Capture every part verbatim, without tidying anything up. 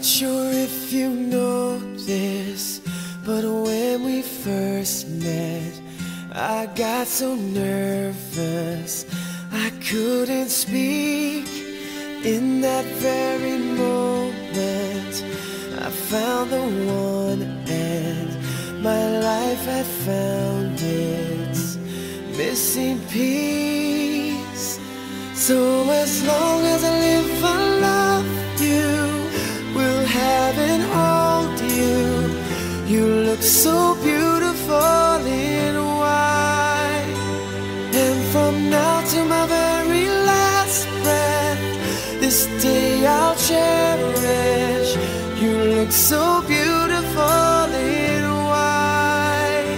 Sure if you know this, but when we first met, I got so nervous I couldn't speak. In that very moment I found the one, and my life had found its missing piece. So as long as I live, I love you, will have and hold you. You look so beautiful in white, and from now to my very last breath, this day I'll cherish. You look so beautiful in white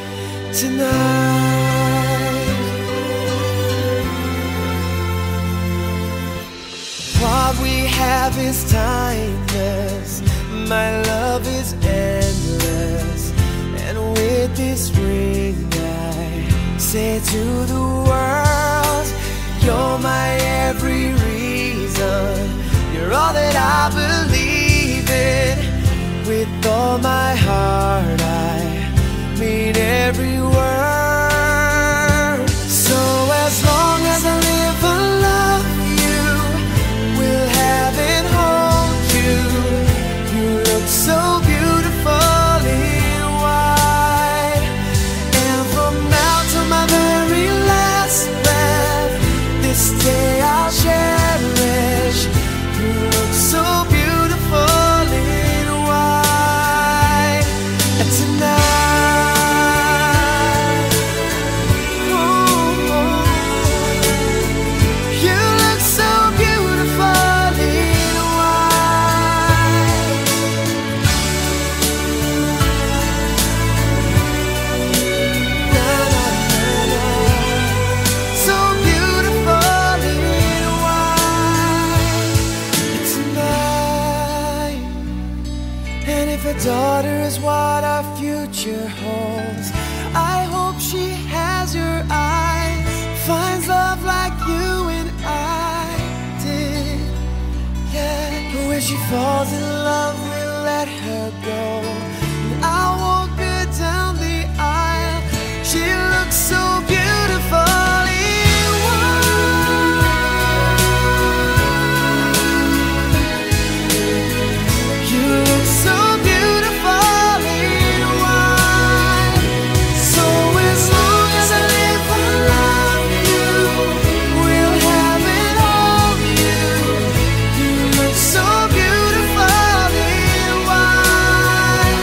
tonight. What we have is timeless, my love is endless, and with this ring I say to the world, you're my every reason, you're all that I believe in. With all my heart I mean every word. So as long as I live, I love you, will have and hold you. You look so beautiful in white, and from now to my very last breath, this day I'll cherish. You look so beautiful in white tonight. Ooh, you look so beautiful in white. Na, na, na, na. So beautiful in white tonight. And if a daughter is what our future holds, I hope she has your eyes, finds love like you and I did. Yeah, but when she falls in love, we'll let her go, and I'll walk her down the aisle. She looks so beautiful in white. You look so beautiful in white. So as long as I live, I love you, will have and hold you. You look so beautiful in white.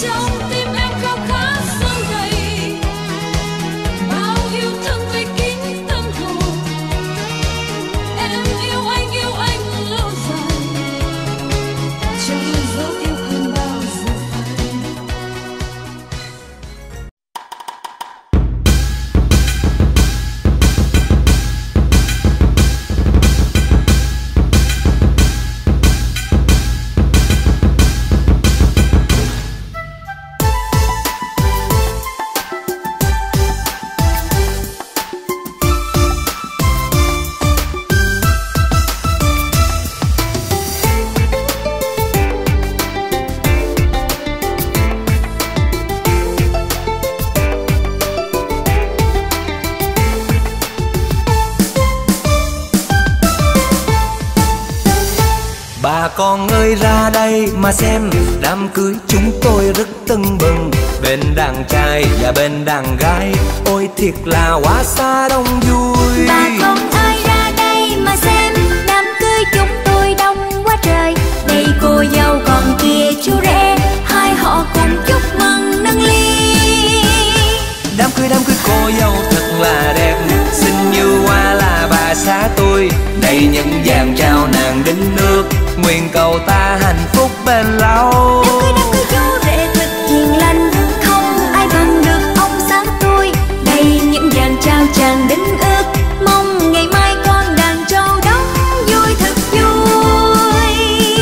Bà con ơi ra đây mà xem, đám cưới chúng tôi rất tưng bừng. Bên đàn trai và bên đàn gái, ôi thiệt là quá xa đông vui. Bà con ơi ra đây mà xem, đám cưới chúng tôi đông quá trời. Đây cô dâu còn kia chú rể, hai họ cùng chúc mừng nâng ly. Đám cưới đám cưới cô dâu thật là đẹp, xinh như hoa là bà xã tôi. Đây những vàng trao nàng đính nước, nguyện cầu ta hạnh phúc bền lâu. Đám cưới đám cưới chú rể thật hiền lành, không ai bằng được ông xã tôi. Đây những vàng trao chàng đính ước, mong ngày mai con đàn trâu đóng vui thật vui.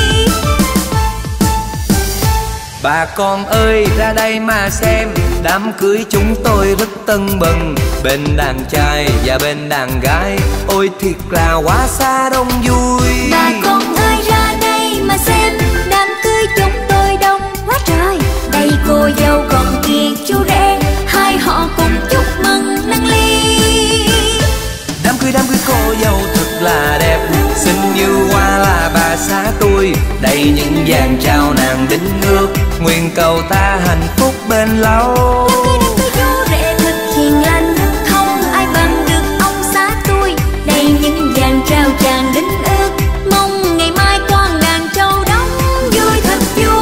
Bà con ơi ra đây mà xem, đám cưới chúng tôi rất tưng bừng. Bên đàn trai và bên đàn gái, ôi thiệt là quá xa đông vui. Bà con ơi ra đây mà xem, đám cưới chúng tôi đông quá trời. Đây cô dâu còn kia chú rể, hai họ cùng chúc mừng nâng ly. Đám cưới đám cưới cô dâu thật là đẹp, xinh như hoa là bà xã tôi. Đây những vàng trao nàng đính nước, nguyện cầu ta hạnh phúc bền lâu. Đám cưới đám cưới chú rể thật hiền lành, không ai bằng được ông xã tôi. Đây những vàng trao chàng đính ước, mong ngày mai con đàn trâu đóng vui thật vui.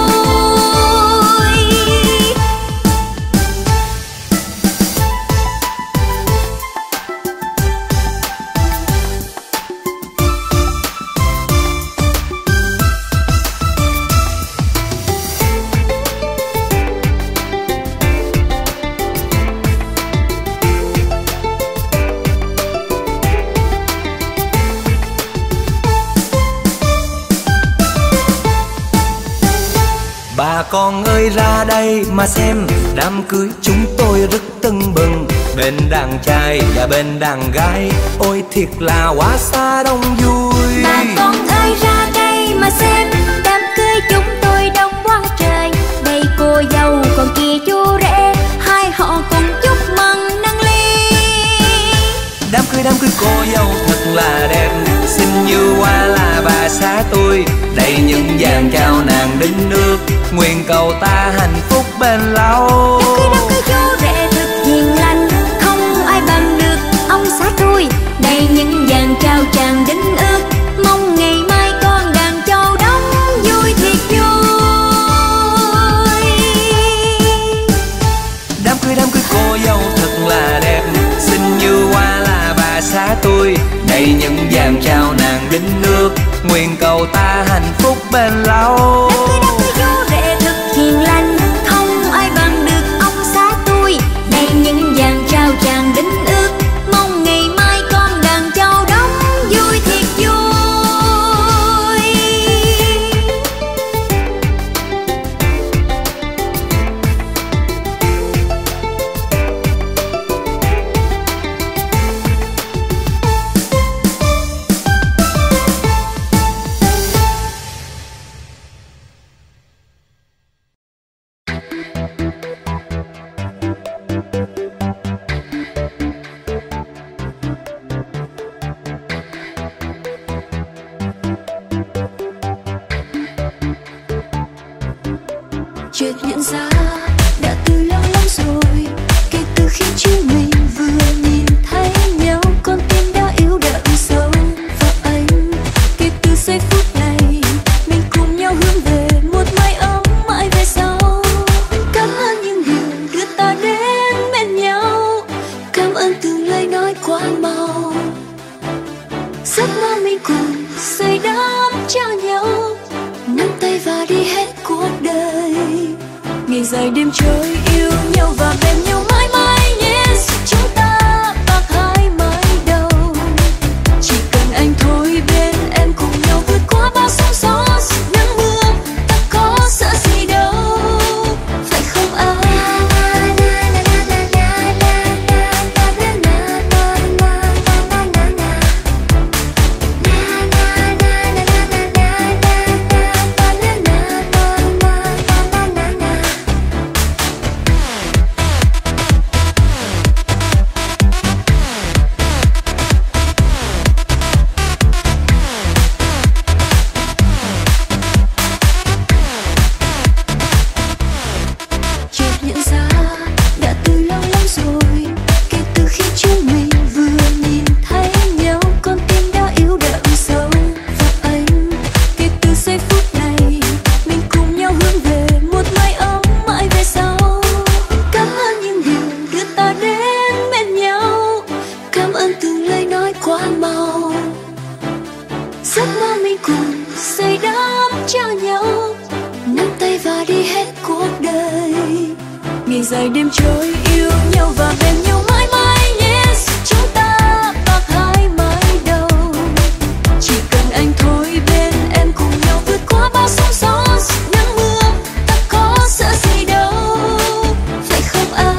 Bà con ơi ra đây mà xem, đám cưới chúng tôi rất tưng bừng. Bên đàn trai và bên đàn gái, ôi thiệt là quá xa đông vui. Bà con ơi ra đây mà xem, đám cưới chúng tôi đông quá trời. Đây cô dâu còn kia chú rể, hai họ cùng chúc mừng nâng ly. Đám cưới đám cưới cô dâu thật là đẹp, xinh như hoa là bà xã tôi. Đây những vàng trao nàng đính nước, nguyện cầu ta hạnh phúc bền lâu. Đám cưới đám cưới chú rể thật hiền lành, không ai bằng được ông xã tôi. Đây những vàng trao chàng đính ước, mong ngày mai con đàn trâu đóng vui thiệt vui. Đám cưới đám cưới cô dâu thật là đẹp, xinh như hoa là bà xã tôi. Đây những vàng trao nàng đính nước, nguyện cầu ta hạnh phúc bền lâu. Đám cưới đám cưới chú rể thật hiền lành, không ai bằng được ông xã tôi. Đây những vàng trao chàng đính ước, mong ngày mai con đàn trâu đóng vui thiệt vui. Chợt nhận ra đã từ lâu lắm rồi, kể từ khi chúng mình vừa nhìn thấy nhau, con tim đã yếu đậm sâu vào anh. Kể từ giây phút này mình cùng nhau hướng về một mái ấm mãi về sau. ngày dài đêm trôi yêu nhau và bên nhau mãi mãi. Yes, chúng ta bạc hai mái đầu, chỉ cần anh thôi bên em cùng nhau vượt qua bao sóng gió nắng mưa, ta có sợ gì đâu, phải không anh? Ngày dài đêm trôi yêu nhau và bên nhau mãi mãi. Yes, chúng ta bạc hai mái đầu, chỉ cần anh thôi bên em cùng nhau vượt qua bao sóng gió nắng mưa, ta có sợ gì đâu, phải không anh?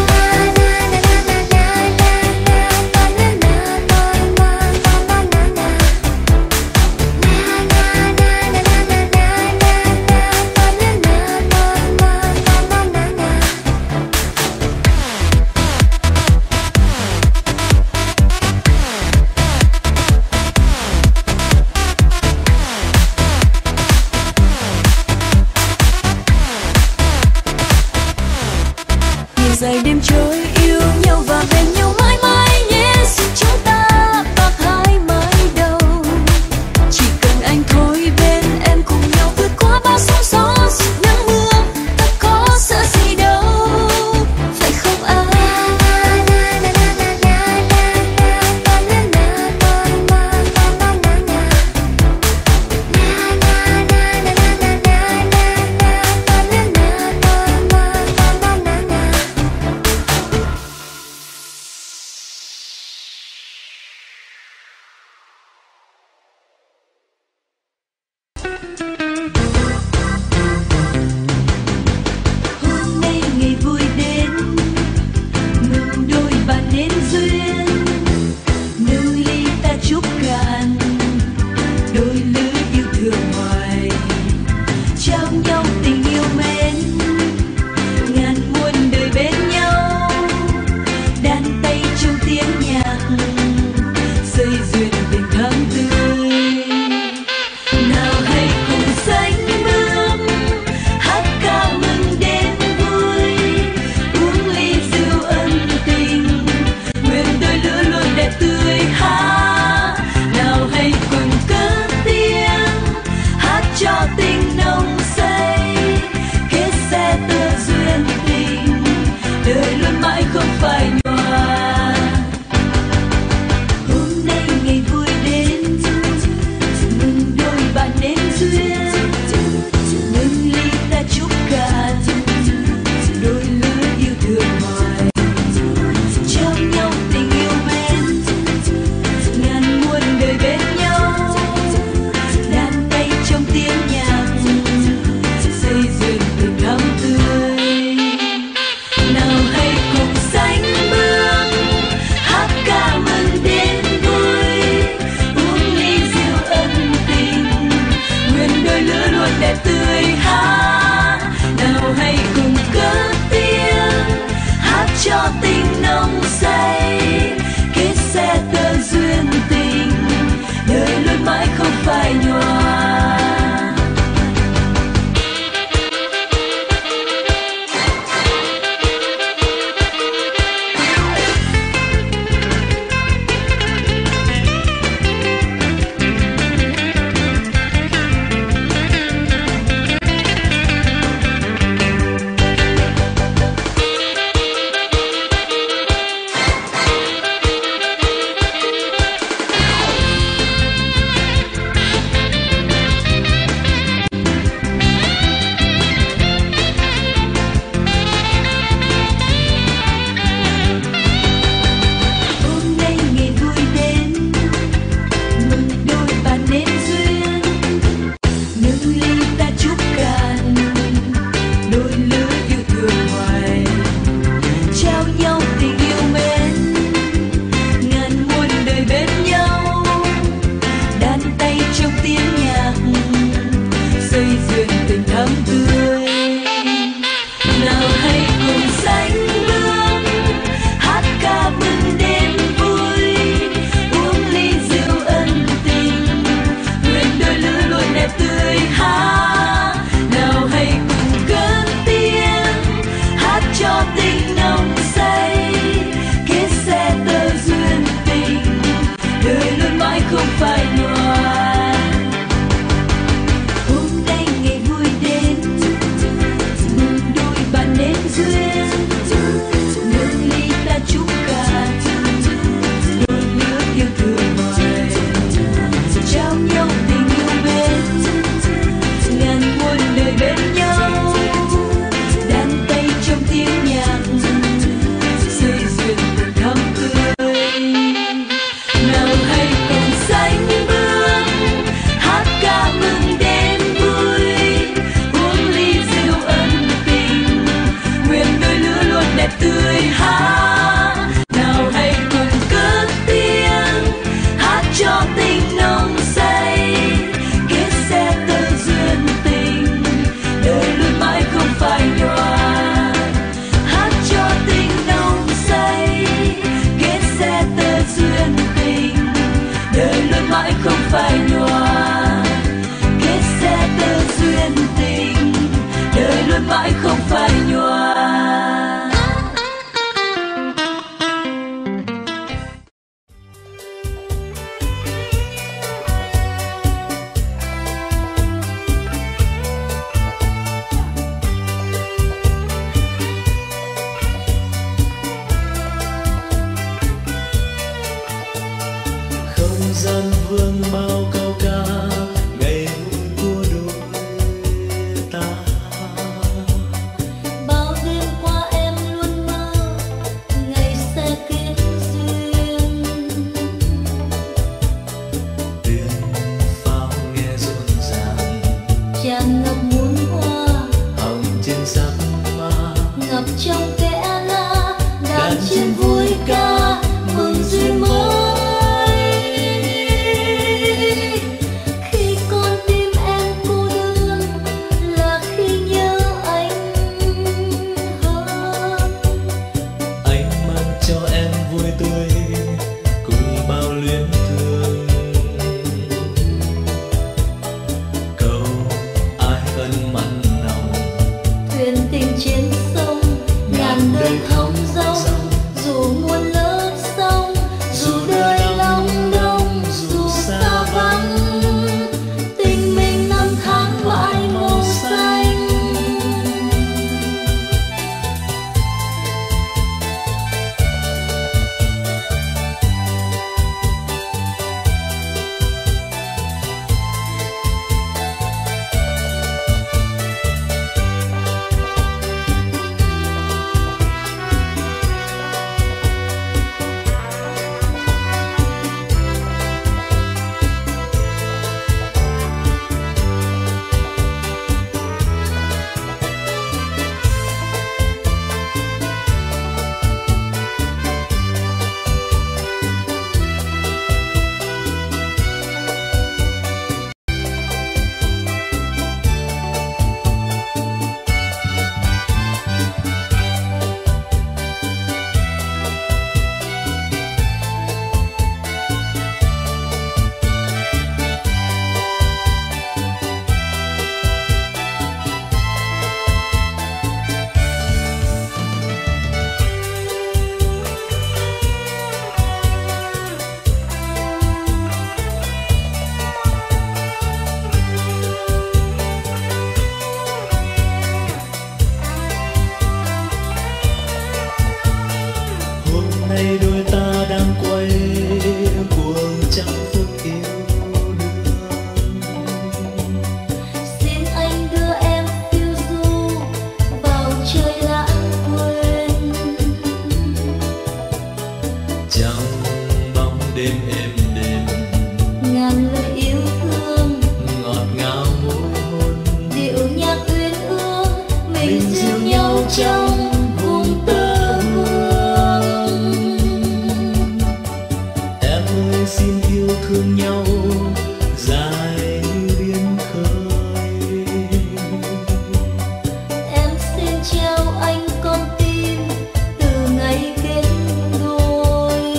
Dài đêm trôi yêu nhau và bên nhau mãi mãi. Yes, chúng ta bạc hai mái đầu, chỉ cần anh thôi bên em cùng nhau vượt qua bao sóng gió nắng mưa, ta có sợ gì đâu, phải không anh? ngập trong kẽ lá, đàn chim vui ca mừng duyên mới. Khi con tim em cô đơn là khi nhớ anh hơn. Anh mang cho em vui tươi cùng bao luyến thương. Câu ai ân mặn nồng, Thuyền tình trên sông ngàn đời thong dong. Dù muôn lớp sông, dù đời long đông, dù xa vắng, tình mình năm tháng mãi màu xanh. Hôm nay đôi ta đang quay cuồng trăng phúc yêu đương. Xin anh đưa em phiêu du vào trời lãng quên. Trong bóng đêm êm đềm, Ngàn lời yêu thương, ngọt ngào môi hôn, điệu nhạc uyên ương, mình dìu nhau trong vùng tơ hương. em ơi xin yêu thương nhau dài như biển khơi. Em xin trao anh con tim từ ngày kết đôi.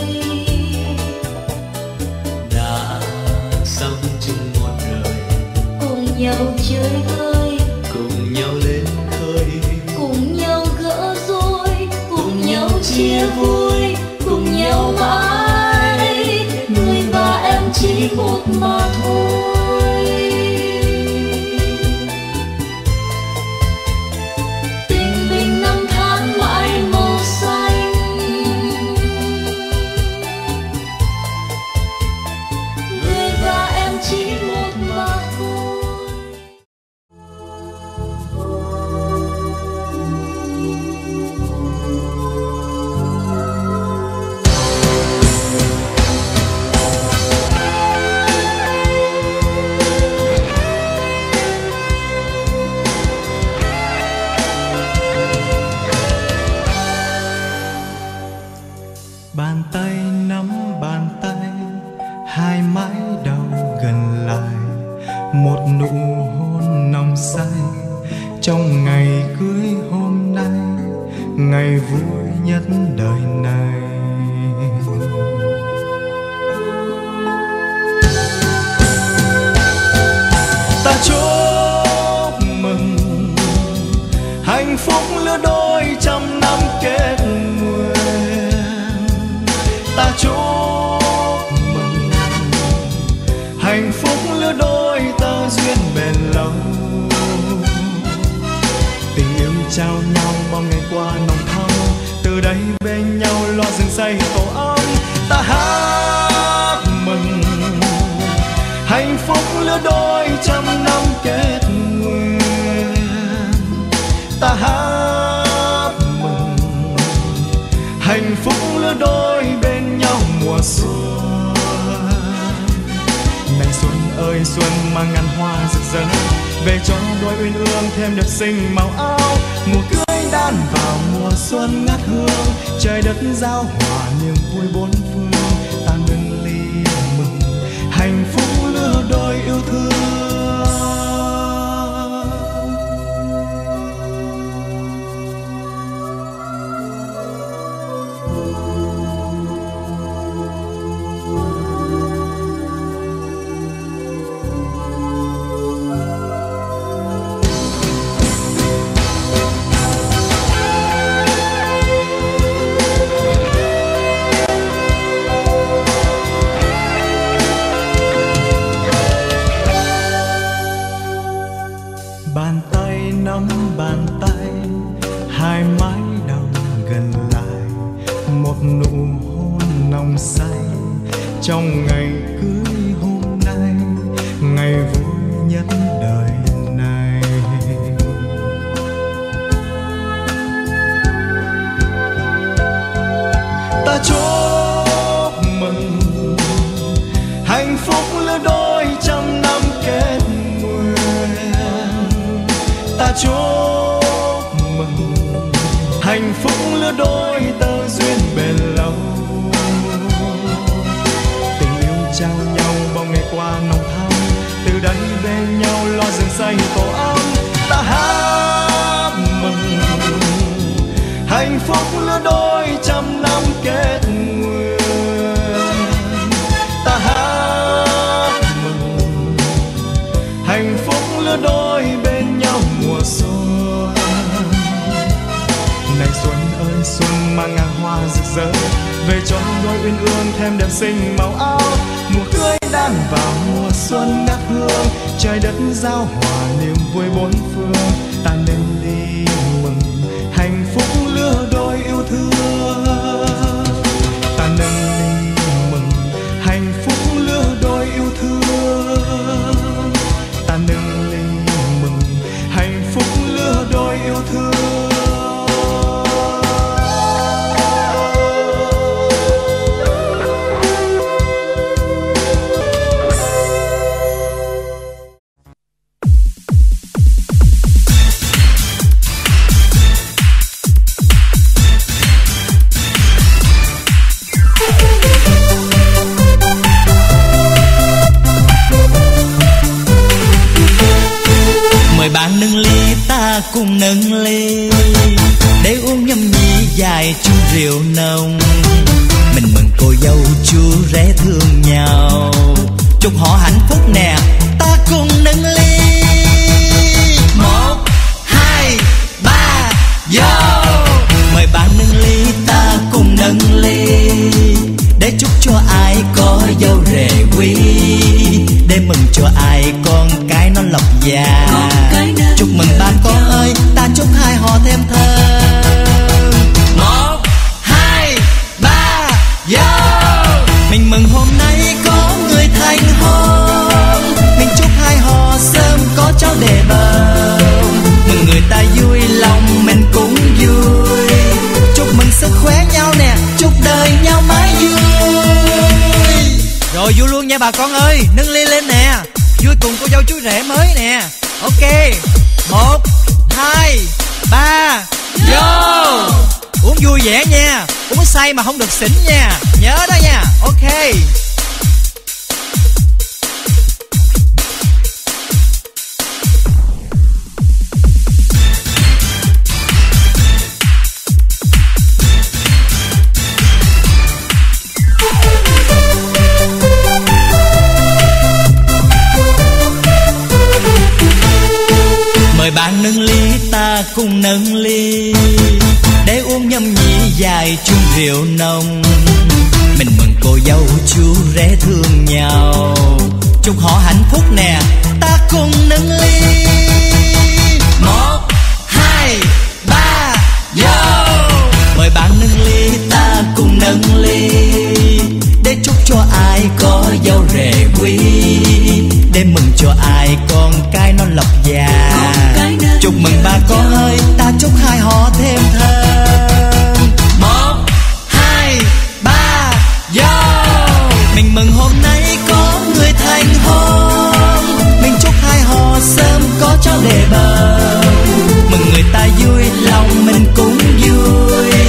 Đã sống chung một đời, Cùng nhau chơi vơi, cùng nhau lên khơi, cùng nhau gỡ rối, cùng nhau chia vui, cùng nhau mãi. Người và em chỉ một mà thôi. Tình mình năm tháng mãi màu xanh. Người và em chỉ một mà thôi. Bàn tay nắm bàn tay, hai mái đầu gần lại, một nụ hôn nồng say trong ngày cưới hôm nay, ngày vui nhất đời này. Ta chúc mừng hạnh phúc lứa đôi trăm năm kết nguyện. Ta chúc mừng hạnh phúc lứa đôi ta duyên bền lâu. Tình yêu trao nhau bao ngày qua nồng thắm, từ đây bên nhau lo rừng xây tổ ấm. Ta hát mừng hạnh phúc lứa đôi trăm năm kết nguyện. Ta hát mừng hạnh phúc lứa đôi bên nhau mùa xuân. Này xuân ơi xuân mang ngàn hoa rực rỡ, về cho đôi uyên ương thêm đẹp xinh màu áo. Mùa cưới đan vào mùa xuân ngát hương, trời đất giao hòa niềm vui bốn phương. Ta nâng ly mừng hạnh phúc lứa đôi yêu thương. Bàn tay nắm bàn tay, hai mái đầu gần lại, một nụ hôn nồng say trong ngày cưới hôm nay, ngày vui nhất đời này. Ta chúc mừng hạnh phúc lứa đôi trăm năm kết nguyện. Ta chúc mừng hạnh phúc lứa đôi tơ duyên bền lâu. Tình yêu trao nhau bao ngày qua nồng thắm, từ đây bên nhau lo rừng xanh tổ ấm. Ta hát mừng hạnh phúc lứa đôi trăm năm kết nguyện. Ta hát mừng hạnh phúc lứa đôi bên nhau mùa xuân. Này xuân ơi xuân mang ngàn hoa rực rỡ, về cho đôi uyên ương thêm đẹp xinh màu áo. Mùa cưới đang vào mùa xuân ngát hương, trời đất giao hòa niềm vui bốn phương. Ta nên ly mừng hạnh phúc lứa đôi yêu thương. Ta nâng ly mừng hạnh phúc lứa đôi yêu thương. Ta nâng ly mừng hạnh phúc lứa đôi yêu thương. Mời bạn nâng ly ta cùng nâng ly, để uống nhâm nhi dài chung rượu nồng. Mình mừng cô dâu chú rể thương nhau, chúc họ hạnh phúc nè, ta cùng nâng ly. Một, hai, ba, vô. Mời bạn nâng ly ta cùng nâng ly, để chúc cho ai có dâu rể quý, để mừng cho ai con cái nó lộc già. Chúc mừng ba con ơi, ta chúc hai họ thêm thơm. Một, hai, ba, vô. Mình mừng hôm nay có người thành hôn, mình chúc hai họ sớm có cháu để bồng. Mừng người ta vui lòng mình cũng vui, chúc mừng sức khỏe nhau nè, chúc đời nhau mãi vui. Rồi vui luôn nha bà con ơi, nâng ly lên nè, vui cùng cô dâu chú rể mới nè. Ok, một, hai, ba, vô. Uống vui vẻ nha, uống say mà không được xỉn nha, nhớ đó nha. Ok. Mời bạn nâng ly ta cùng nâng ly, để uống nhâm nhi dài chung rượu nồng. Mình mừng cô dâu chú rể thương nhau, chúc họ hạnh phúc nè, ta cùng nâng ly. Một, hai, ba, vô. Mời bạn nâng ly ta cùng nâng ly, để chúc cho ai có dâu rể quý, để mừng cho ai con cái nó lộc già. Chúc mừng ba con ơi, ta chúc hai họ thêm thơm. Một, hai, ba, vô. Mình mừng hôm nay có người thành hôn, mình chúc hai họ sớm có cháu để bồng. Mừng người ta vui lòng mình cũng vui,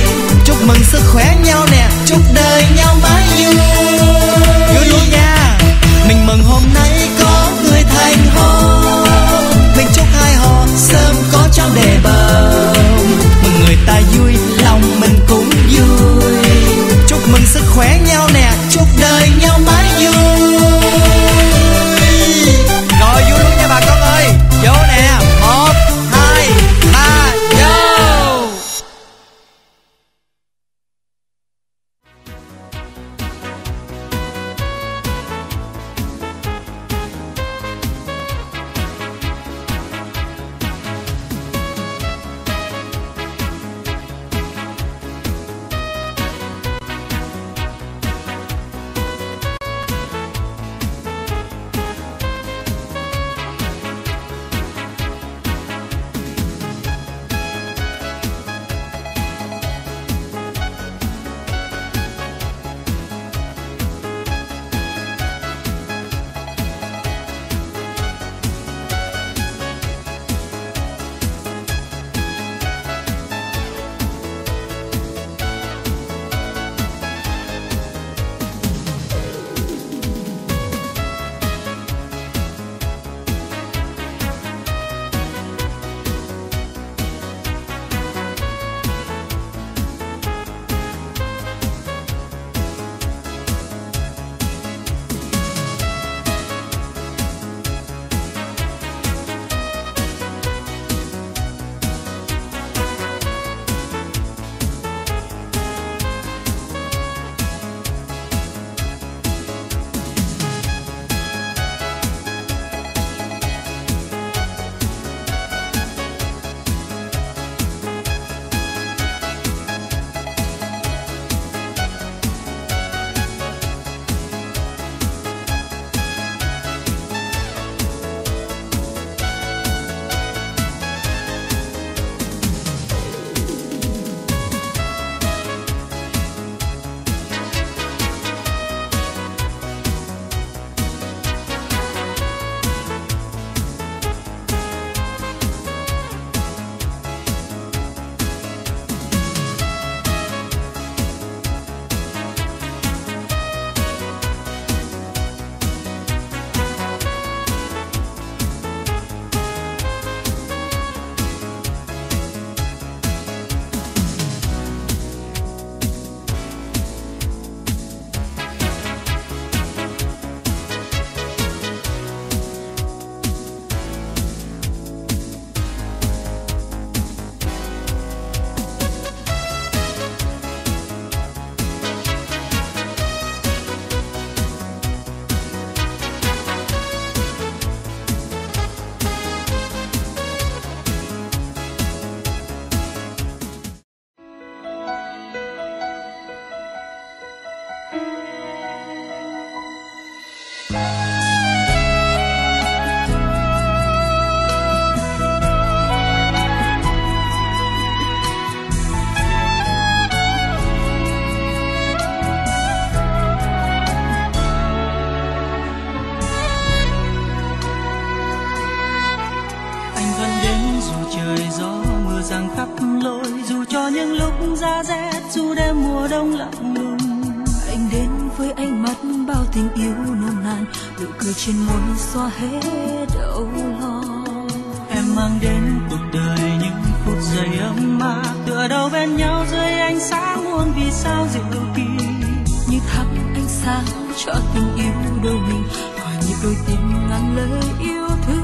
lặn lội, dù cho những lúc giá rét, dù đêm mùa đông lạnh lùng. Anh đến với ánh mắt bao tình yêu nồng nàn, nụ cười trên môi xóa hết âu lo. Em mang đến cuộc đời những phút giây ấm áp, tựa đầu bên nhau dưới ánh sáng muôn vì sao dịu kỳ. Như thắp ánh sáng cho tình yêu đôi mình, hòa nhịp đôi tim ngàn lời yêu thương.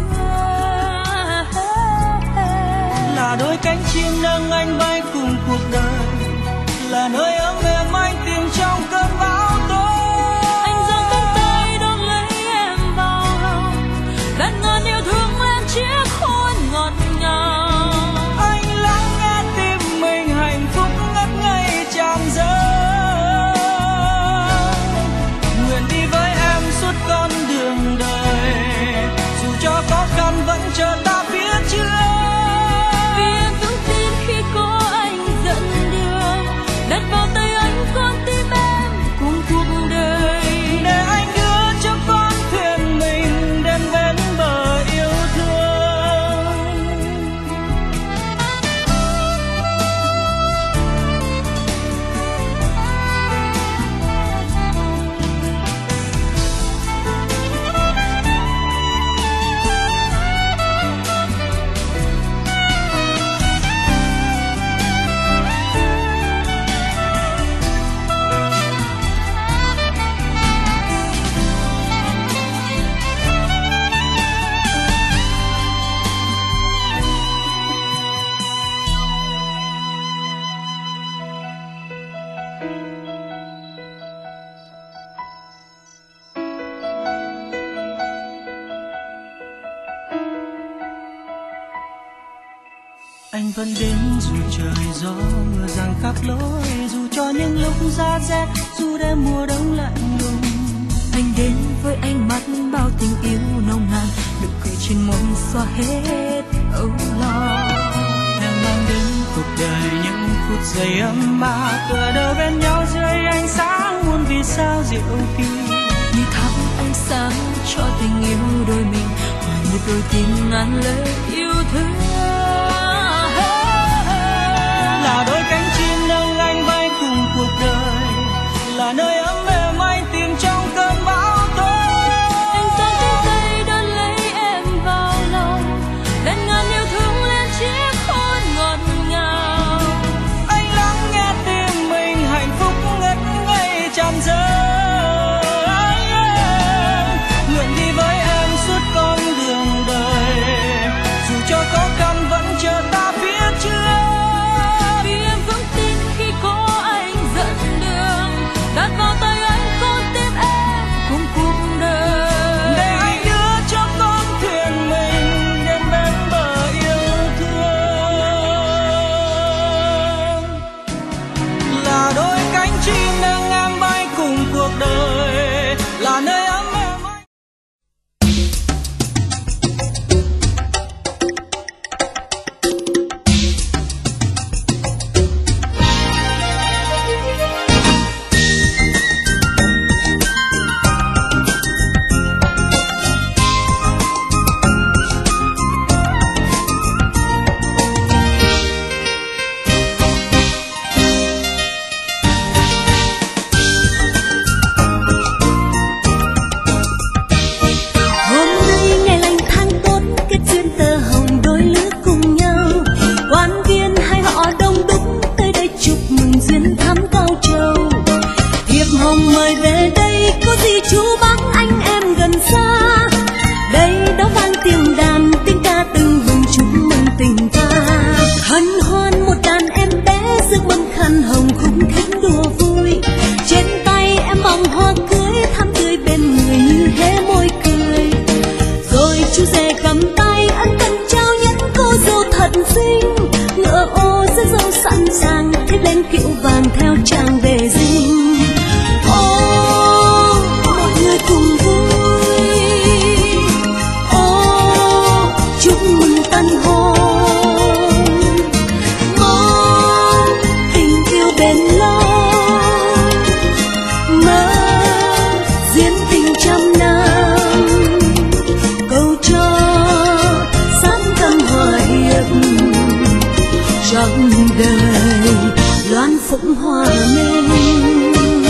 Là đôi cánh chim nâng anh bay cùng cuộc đời, là nơi ấm êm anh tìm trong cơn bão tố. Anh giang cánh tay đón lấy em vào lòng, đặt ngàn yêu thương lên chiếc hôn ngọt ngào. Anh lắng nghe tim mình hạnh phúc ngất ngây tràn dâng. Nguyện đi với em suốt con đường đời, dù cho khó khăn vẫn chờ ta phía trước. Vì em vững tin khi có anh dẫn đường, đặt vào tay anh con tim em cùng cuộc đời. Để anh đưa cho con thuyền mình đến bên bờ yêu thương. Anh vẫn đến dù trời gió mưa giăng khắp lối, dù cho những lúc giá rét, dù đêm mùa đông lạnh lùng. Anh đến với ánh mắt bao tình yêu nồng nàn, nụ cười trên môi xóa hết âu lo. Em mang đến cuộc đời những phút giây ấm áp, tựa đầu bên nhau dưới ánh sáng muôn vì sao dịu kỳ. Như thắp ánh sáng cho tình yêu đôi mình, hòa nhịp đôi tim ngàn lời yêu thương. Là đôi cánh chim nâng anh bay cùng cuộc đời, là nơi ấm êm anh tìm trong cơn bão tố. Anh giang cánh tay đón lấy em vào lòng, đặt ngàn yêu thương lên chiếc hôn ngọt ngào. Anh lắng nghe tim mình hạnh phúc ngất ngây tràn dâng. Nguyện đi với em suốt con đường đời, dù cho có đời loan phụng hòa minh.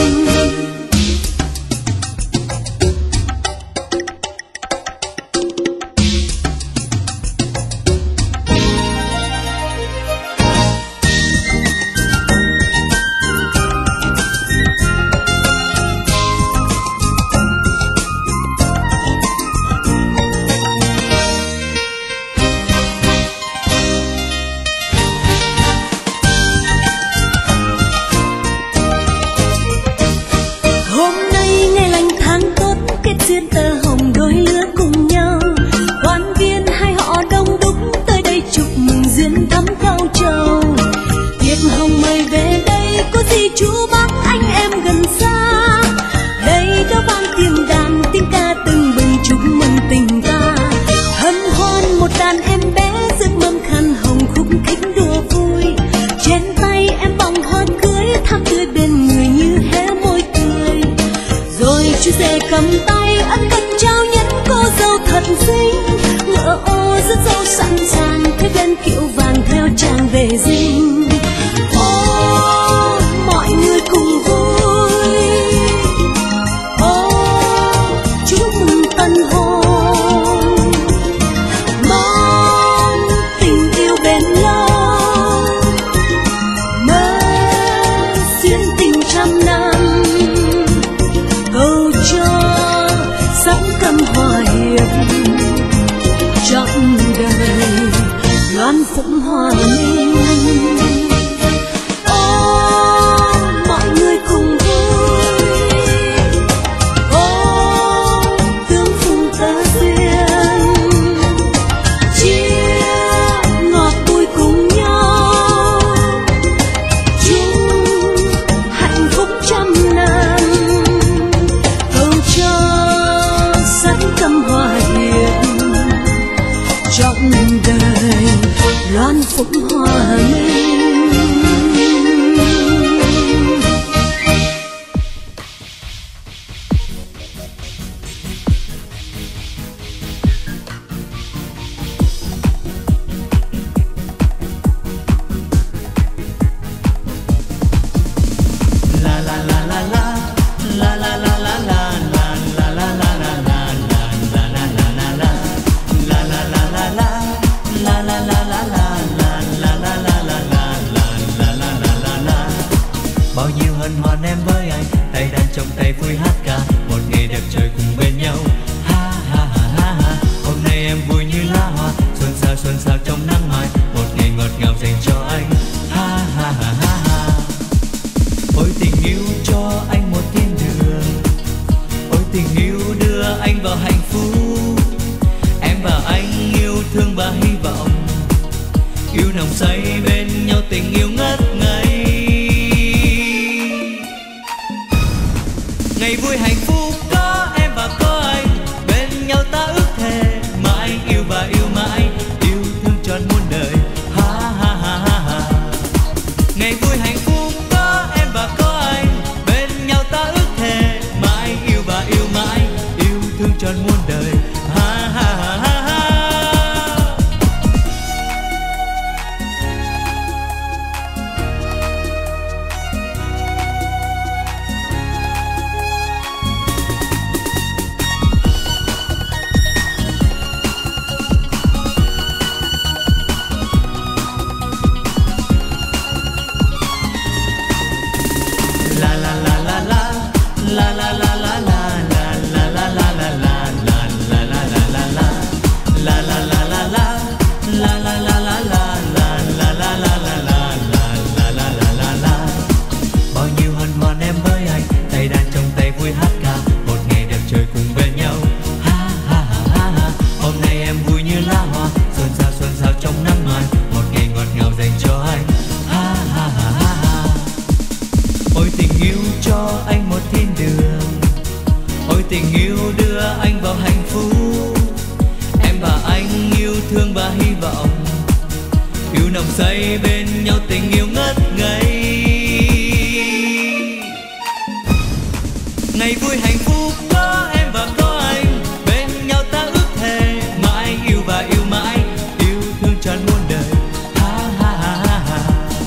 Ngày vui hạnh phúc có em và có anh, bên nhau ta ước thề mãi yêu và yêu mãi, yêu thương trọn muôn đời. Ha ha ha ha ha.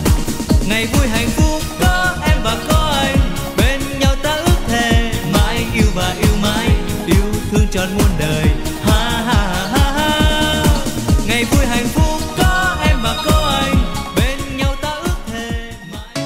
ngày vui hạnh phúc có em và có anh, bên nhau ta ước thề mãi yêu và yêu mãi, yêu thương trọn muôn đời. Ha ha ha ha, ngày vui hạnh phúc có em và có anh, bên nhau ta ước thề mãi.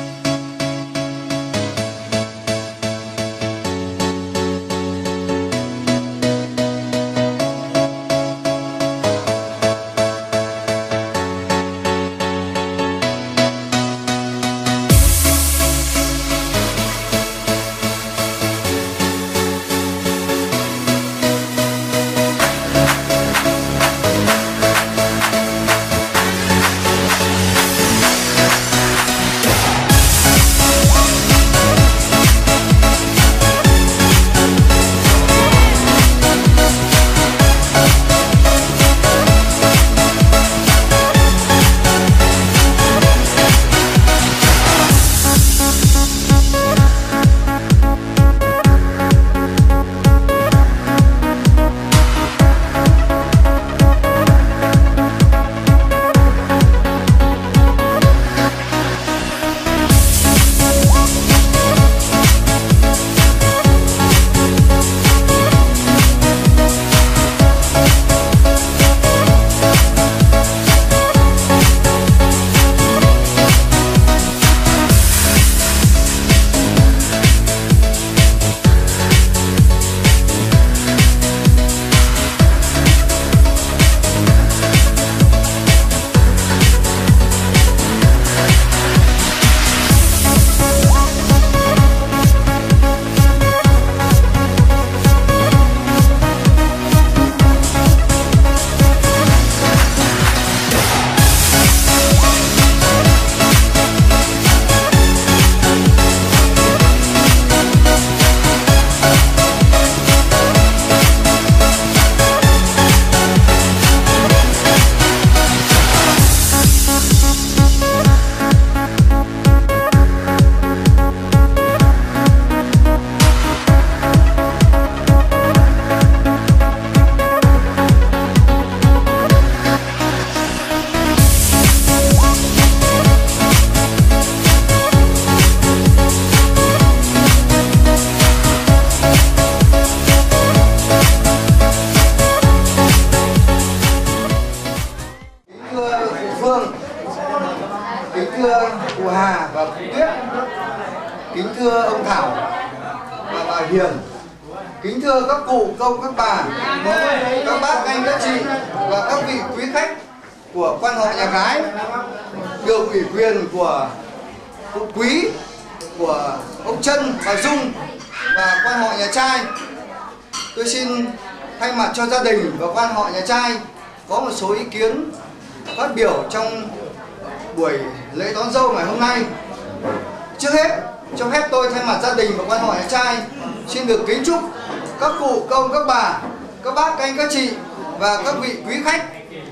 Cụ Hà và cụ Tuyết, kính thưa ông Thảo và bà Hiền, kính thưa các cụ, các ông, các bà, các bác, anh, các chị và các vị quý khách của quan họ nhà gái, được ủy quyền của cụ Quý, của ông Trân và Dung và quan họ nhà trai. Tôi xin thay mặt cho gia đình và quan họ nhà trai có một số ý kiến phát biểu trong buổi lễ đón dâu ngày hôm nay. Trước hết, cho phép tôi thay mặt gia đình và quan họ nhà trai xin được kính chúc các cụ, các ông, các bà, các bác, các anh, các chị và các vị quý khách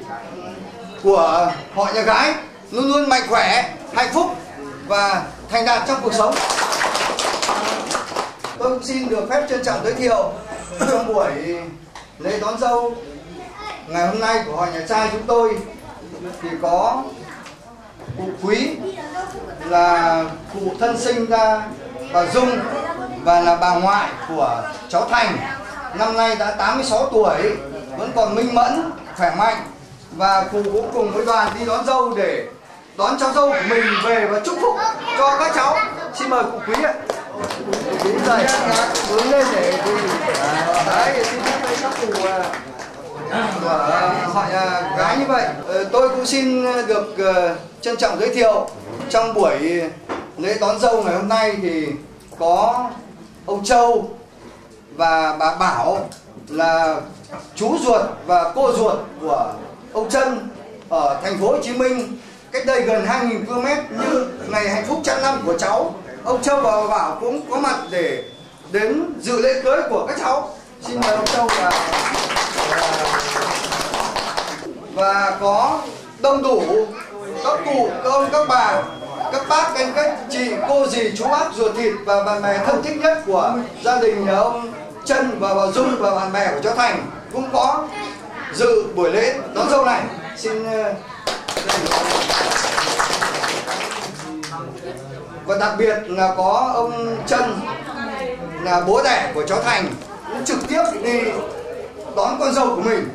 của họ nhà gái luôn luôn mạnh khỏe, hạnh phúc và thành đạt trong cuộc sống. Tôi cũng xin được phép trân trọng giới thiệu trong buổi lễ đón dâu ngày hôm nay của họ nhà trai chúng tôi thì có cụ Quý là cụ thân sinh ra bà Dung và là bà ngoại của cháu Thành, năm nay đã tám mươi sáu tuổi, vẫn còn minh mẫn, khỏe mạnh, và cụ cũng cùng với đoàn đi đón dâu để đón cháu dâu của mình về và chúc phúc cho các cháu. Xin mời cụ Quý ạ. Cụ Quý dậy hướng lên để thì đấy, xin phép đây các cụ của họ nhà gái như vậy. Tôi cũng xin được trân trọng giới thiệu trong buổi lễ đón dâu ngày hôm nay thì có ông Châu và bà Bảo là chú ruột và cô ruột của ông Trân ở thành phố Hồ Chí Minh cách đây gần hai nghìn ki lô mét. Như ngày hạnh phúc trăm năm của cháu, ông Châu và bà Bảo cũng có mặt để đến dự lễ cưới của các cháu. Xin mời ông Châu và và có đông đủ các cụ, các ông, các bà, các bác, anh, các chị, cô dì, chú bác, ruột thịt và bạn bè thân thích nhất của gia đình nhà ông Trân và bà Dung và bạn bè của cháu Thành cũng có dự buổi lễ đón dâu này. Xin và đặc biệt là có ông Trân là bố đẻ của cháu Thành cũng trực tiếp đi đón con dâu của mình.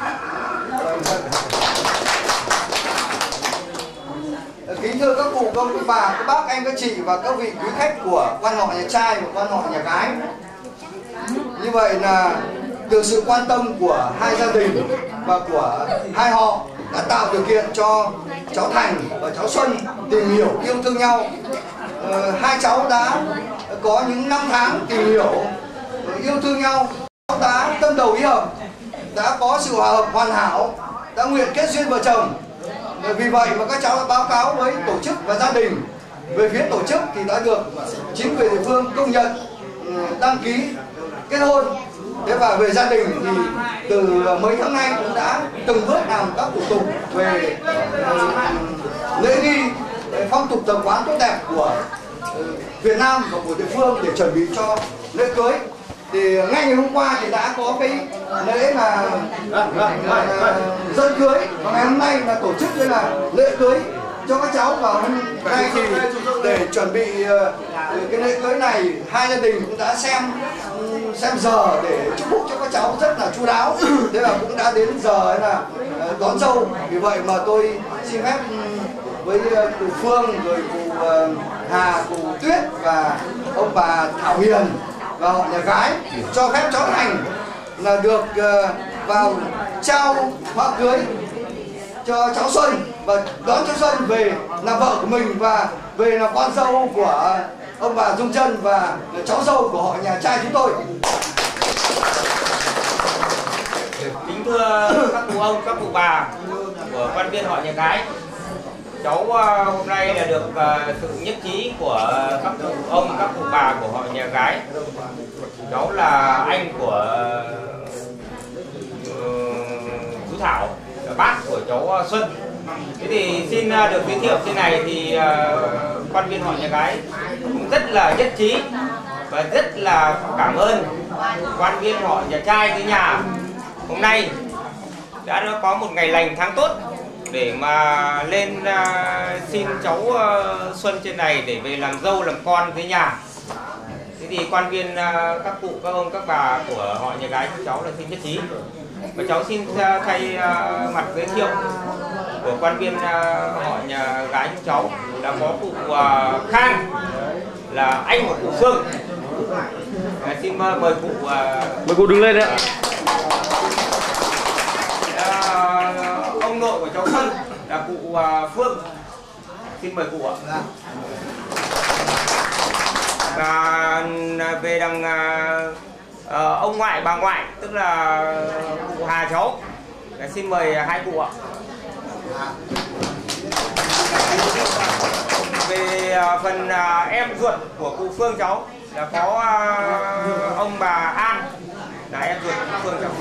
Kính thưa các cụ, các ông, các bà, các bác, anh, các chị và các vị quý khách của quan họ nhà trai và quan họ nhà gái. Như vậy là được sự quan tâm của hai gia đình và của hai họ đã tạo điều kiện cho cháu Thành và cháu Xuân tìm hiểu yêu thương nhau. Ờ, hai cháu đã có những năm tháng tìm hiểu yêu thương nhau, cháu đã tâm đầu ý hợp, đã có sự hòa hợp hoàn hảo, đã nguyện kết duyên vợ chồng. Vì vậy mà các cháu đã báo cáo với tổ chức và gia đình. Về phía tổ chức thì đã được chính quyền địa phương công nhận đăng ký kết hôn. Thế và về gia đình thì từ mấy tháng nay cũng đã từng bước làm các thủ tục về lễ nghi, phong tục tập quán tốt đẹp của Việt Nam và của địa phương để chuẩn bị cho lễ cưới. Thì ngay ngày hôm qua thì đã có cái lễ là, là, là, là dân cưới, và ngày hôm nay là tổ chức đây là lễ cưới cho các cháu. Và hôm nay thì để chuẩn bị cái lễ cưới này, hai gia đình cũng đã xem xem giờ để chúc phúc cho các cháu rất là chu đáo. Thế là cũng đã đến giờ là đón dâu. Vì vậy mà tôi xin phép với cụ Phương, rồi cụ Hà, cụ Tuyết và ông bà Thảo Hiền và họ nhà gái cho phép cháu Thành là được vào trao hoa cưới cho cháu Xuân và đón cháu Xuân về làm vợ của mình và về là con dâu của ông bà Dung Trân và cháu dâu của họ nhà trai chúng tôi. Kính thưa các cụ ông, các cụ bà của quan viên họ nhà gái, cháu hôm nay là được sự nhất trí của các cụ ông, các cụ bà của họ nhà gái. Cháu là anh của chú Thảo, là bác của cháu Xuân. Thế thì xin được giới thiệu trên này thì quan viên họ nhà gái cũng rất là nhất trí và rất là cảm ơn quan viên họ nhà trai với nhà hôm nay đã có một ngày lành tháng tốt để mà lên uh, xin cháu uh, Xuân trên này để về làm dâu làm con với nhà. Thế thì quan viên uh, các cụ, các ông, các bà của họ nhà gái của cháu là xin nhất trí. Và cháu xin uh, thay uh, mặt giới thiệu của quan viên uh, họ nhà gái của cháu là có cụ uh, Khang, là anh của cụ Phương. Uh, xin uh, mời cụ uh, mời cụ đứng lên đấy ạ. Uh, ông nội của cháu Xuân là cụ uh, Phương. Xin mời cụ ạ. Và về đằng uh, uh, ông ngoại, bà ngoại, tức là cụ Hà cháu. Xin mời hai cụ ạ. Về uh, phần uh, em ruột của cụ Phương cháu là có uh, ông bà An, là em ruột của Phương cháu.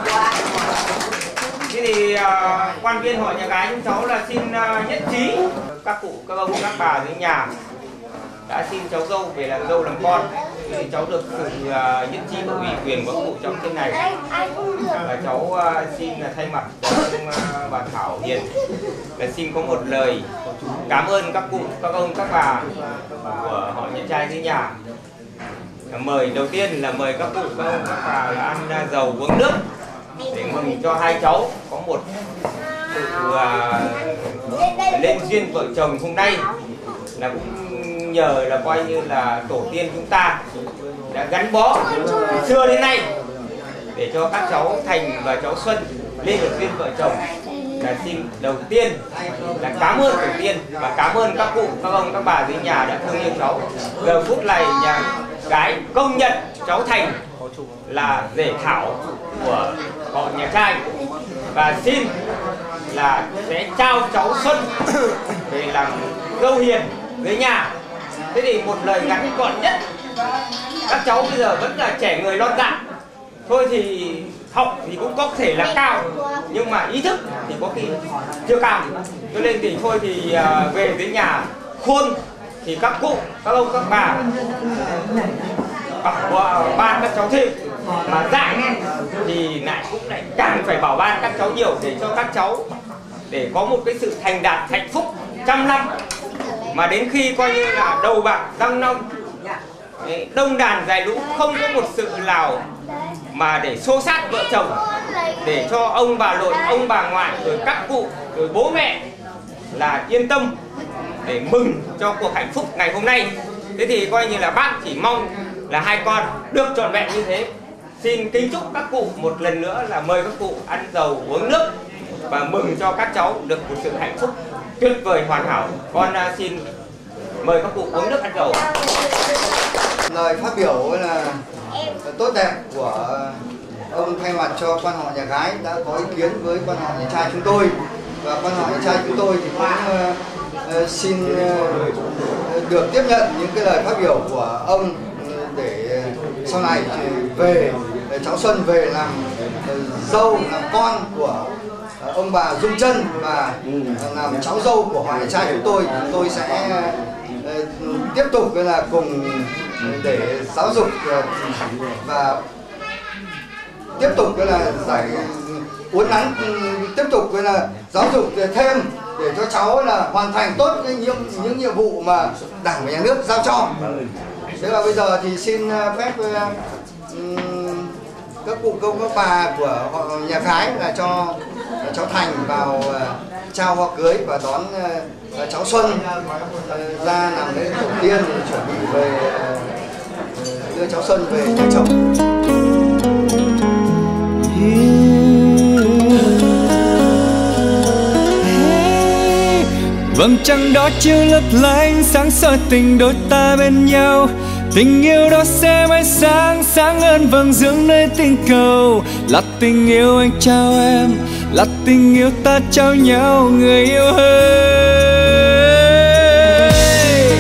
Thế thì uh, quan viên họ nhà gái chúng cháu là xin uh, nhất trí các cụ, các ông, các bà dưới nhà đã xin cháu dâu về làm dâu làm con. Thế thì cháu được sự uh, nhất trí và ủy quyền của cụ cháu trên này. Và cháu uh, xin là thay mặt của ông uh, bà Thảo Hiền là xin có một lời cảm ơn các cụ, các ông, các bà của họ nhà trai dưới nhà. Mời đầu tiên là mời các cụ, các ông, các bà là ăn uh, dầu uống nước để mừng cho hai cháu có một sự uh, lên duyên vợ chồng hôm nay, là cũng nhờ là coi như là tổ tiên chúng ta đã gắn bó từ xưa đến nay để cho các cháu Thành và cháu Xuân lên được duyên vợ chồng. Là xin đầu tiên là cảm ơn tổ tiên và cảm ơn các cụ, các ông, các bà dưới nhà đã thương yêu cháu. Giờ phút này nhà gái công nhận cháu Thành là rể thảo của họ nhà trai và xin là sẽ trao cháu Xuân về làm dâu hiền với nhà. Thế thì một lời ngắn gọn nhất, các cháu bây giờ vẫn là trẻ người non dạ thôi, thì học thì cũng có thể là cao nhưng mà ý thức thì có khi chưa cao, cho nên thì thôi thì uh, về với nhà khôn thì các cụ, các ông, các bà bảo ban các cháu thêm, mà dạy thì lại cũng lại càng phải bảo ban các cháu nhiều để cho các cháu để có một cái sự thành đạt hạnh phúc trăm năm mà đến khi coi như là đầu bạc răng long, đông đàn dài lũ, không có một sự nào mà để xô xát vợ chồng, để cho ông bà nội, ông bà ngoại, rồi các cụ, rồi bố mẹ là yên tâm để mừng cho cuộc hạnh phúc ngày hôm nay. Thế thì coi như là bác chỉ mong là hai con được trọn vẹn như thế. Xin kính chúc các cụ một lần nữa là mời các cụ ăn dầu uống nước và mừng cho các cháu được một sự hạnh phúc tuyệt vời hoàn hảo. Con uh, xin mời các cụ uống nước ăn dầu. Lời phát biểu là tốt đẹp của ông thay mặt cho quan họ nhà gái đã có ý kiến với quan họ nhà trai chúng tôi, và quan họ nhà trai chúng tôi thì cũng uh, uh, xin uh, được tiếp nhận những cái lời phát biểu của ông để uh, sau này về cháu Xuân về làm uh, dâu, làm con của uh, ông bà Dung Trân và uh, làm cháu dâu của họ nhà trai chúng tôi. Chúng tôi sẽ uh, tiếp tục là cùng để giáo dục và tiếp tục là giải uốn nắn, tiếp tục là giáo dục thêm để cho cháu là hoàn thành tốt cái nhiệm những nhiệm vụ mà Đảng và Nhà nước giao cho. Thế và bây giờ thì xin phép um, các cụ công các bà của họ nhà gái là cho cháu Thành vào uh, trao hoa cưới và đón uh, cháu Xuân uh, ra làm lễ đầu tiên để chuẩn bị về uh, đưa cháu Xuân về nhà chồng. Vầng trăng đó chiếu lấp lánh sáng soi tình đôi ta bên nhau. Tình yêu đó sẽ mãi sáng, sáng hơn vầng dương nơi tình cầu. Là tình yêu anh trao em, là tình yêu ta trao nhau người yêu ơi.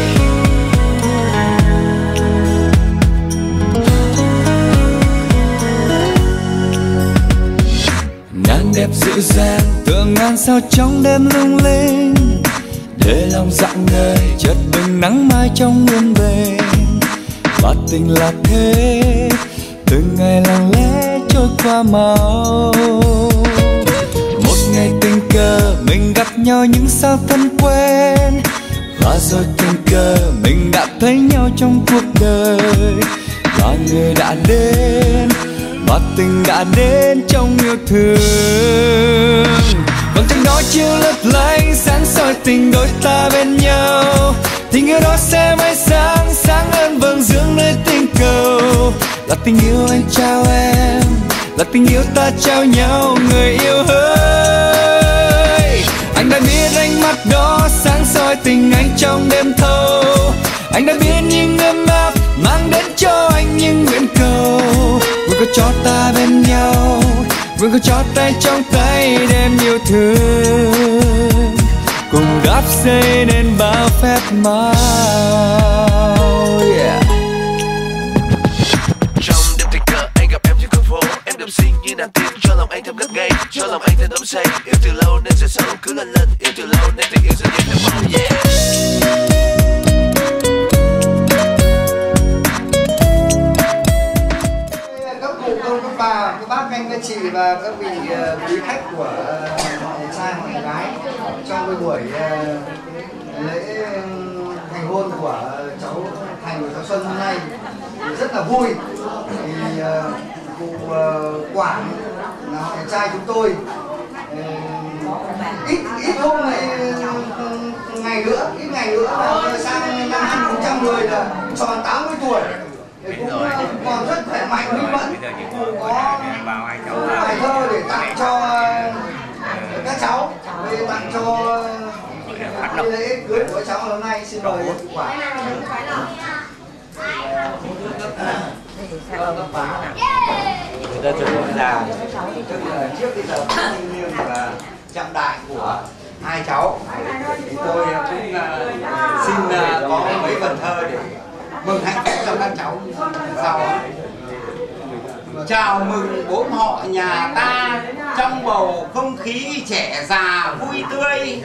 Nàng đẹp dịu dàng tựa ngàn sao trong đêm lung linh, để lòng dặn người chợt bừng nắng mai trong muôn bề. Và tình là thế, từng ngày lặng lẽ trôi qua mau. Một ngày tình cờ mình gặp nhau những sao thân quen, và rồi tình cờ mình đã thấy nhau trong cuộc đời. Và người đã đến, và tình đã đến trong yêu thương. Vầng trăng đó chiếu lấp lánh sáng soi tình đôi ta bên nhau. Tình yêu đó sẽ mãi sáng, sáng hơn vầng dương nơi tình cầu. Là tình yêu anh trao em, là tình yêu ta trao nhau người yêu ơi. Anh đã biết ánh mắt đó sáng soi tình anh trong đêm thâu. Anh đã biết những ấm áp mang đến cho anh những nguyện cầu. Nguyện cầu cho ta bên nhau, nguyện cầu cho tay trong tay đem yêu thương, cùng đắp xây nên bao phép màu. Yeah. Trong đêm tình cờ anh gặp em trên khu phố, em đầm xinh như nàng tiên cho lòng anh thầm ngất ngây, cho lòng anh thêm đắm say. Yêu từ lâu nên giờ sao cứ lần lần, yêu từ lâu nên tình yêu dần dần theo màu. Yeah. Các bà, các bác, anh, các chị và các vị uh, quý khách của họ nhà trai họ nhà gái trong cái buổi uh, lễ thành hôn của cháu Thành và cháu Xuân hôm nay thì rất là vui. Thì uh, cụ uh, Quảng là họ nhà trai chúng tôi uh, ít ít hôm này ngày nữa ít ngày nữa là sang năm hai nghìn không trăm mười là tròn tám mươi tuổi. Cũng còn rất khỏe mạnh minh mẫn, có bài thơ để tặng cho các cháu, để tặng cho lễ cưới của cháu hôm nay. Xin mời Quả. Người ta chuẩn bị là trước bây giờ thiêng liêng và trọng đại của hai cháu, thì tôi cũng xin có mấy vần thơ để mừng hạnh phúc cho các cháu sau. Chào mừng bốn họ nhà ta trong bầu không khí trẻ già vui tươi.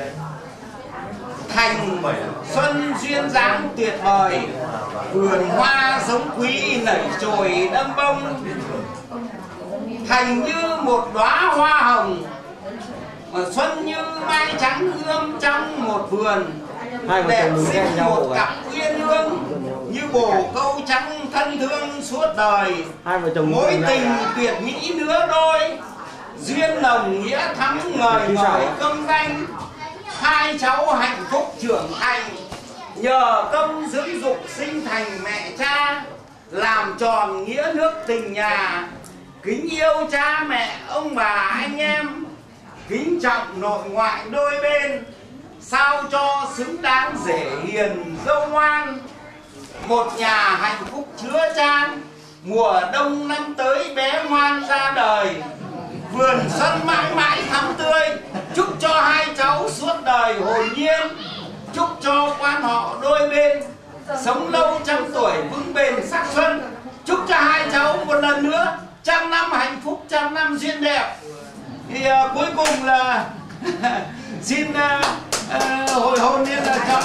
Thành xuân duyên dáng tuyệt vời, vườn hoa giống quý nảy chồi đâm bông. Thành như một đóa hoa hồng, xuân như mai trắng ươm trong một vườn. đẹp xinh một cặp uyên ương, như bồ câu trắng thân thương suốt đời. Mối tình tuyệt mỹ nứa đôi, duyên nồng nghĩa thắm ngời ngời công danh. Hai cháu hạnh phúc trưởng thành, nhờ công dưỡng dục sinh thành mẹ cha, làm tròn nghĩa nước tình nhà. Kính yêu cha mẹ ông bà anh em, kính trọng nội ngoại đôi bên, sao cho xứng đáng rể hiền dâu ngoan. Một nhà hạnh phúc chứa chan, mùa đông năm tới bé ngoan ra đời. Vườn xuân mãi mãi thắm tươi, chúc cho hai cháu suốt đời hồn nhiên. Chúc cho quan họ đôi bên sống lâu trăm tuổi vững bền sắc xuân. Chúc cho hai cháu một lần nữa trăm năm hạnh phúc, trăm năm duyên đẹp. Thì uh, cuối cùng là xin uh, uh, hồi hôn nên là cho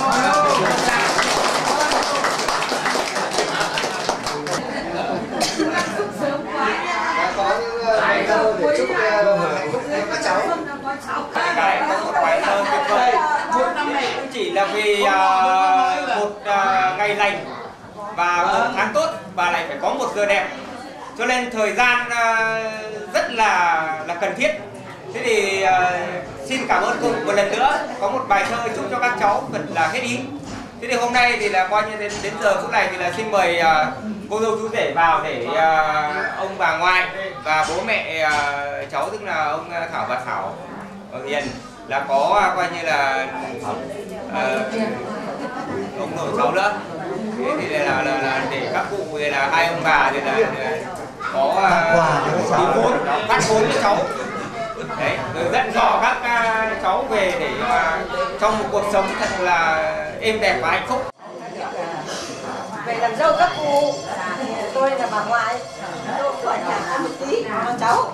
có những bài thơ để chúc hạnh phúc các cháu. Cái có một bài thơ tuyệt vời. Một năm này cũng chỉ là vì uh, một uh, ngày lành và một tháng tốt và lại phải có một giờ đẹp, cho nên thời gian uh, rất là là cần thiết. Thế thì uh, xin cảm ơn cô một lần nữa, có một bài thơ chúc cho các cháu thật là hết ý. Thế thì hôm nay thì là coi như đến, đến giờ phút này thì là xin mời uh, cô dâu chú rể vào để uh, ông bà ngoại và bố mẹ uh, cháu, tức là ông Thảo và Thảo ở Hiền là có uh, coi như là uh, ông nội cháu nữa. Thế thì là, là, là, là để các cụ thì là hai ông bà thì là, là có uh, tí vốn phát vốn cho cháu. Đấy, rồi dẫn dò các uh, cháu về để uh, trong một cuộc sống thật là êm đẹp và hạnh phúc. Về làm dâu các cụ, tôi là bà ngoại, tôi gọi nhà có một tí con cháu.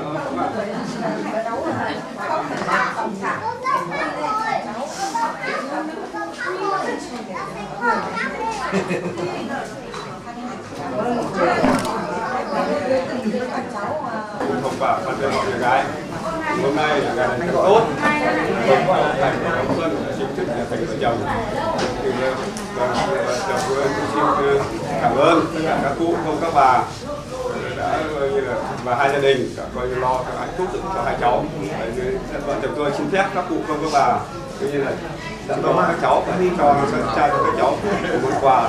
Không vào phần việc họ nhà gái. Hôm nay là ngày thật tốt, không có ngày của xuân chính thức là thành vợ chồng. Thì chồng xin cảm ơn tất cả các cụ, không các bà đã như là và hai gia đình đã coi như lo cho hạnh phúc cho hai cháu. Vợ chồng tôi xin phép các cụ, không các bà coi như là dẫn dò các cháu và cho cha cho các cháu một món quà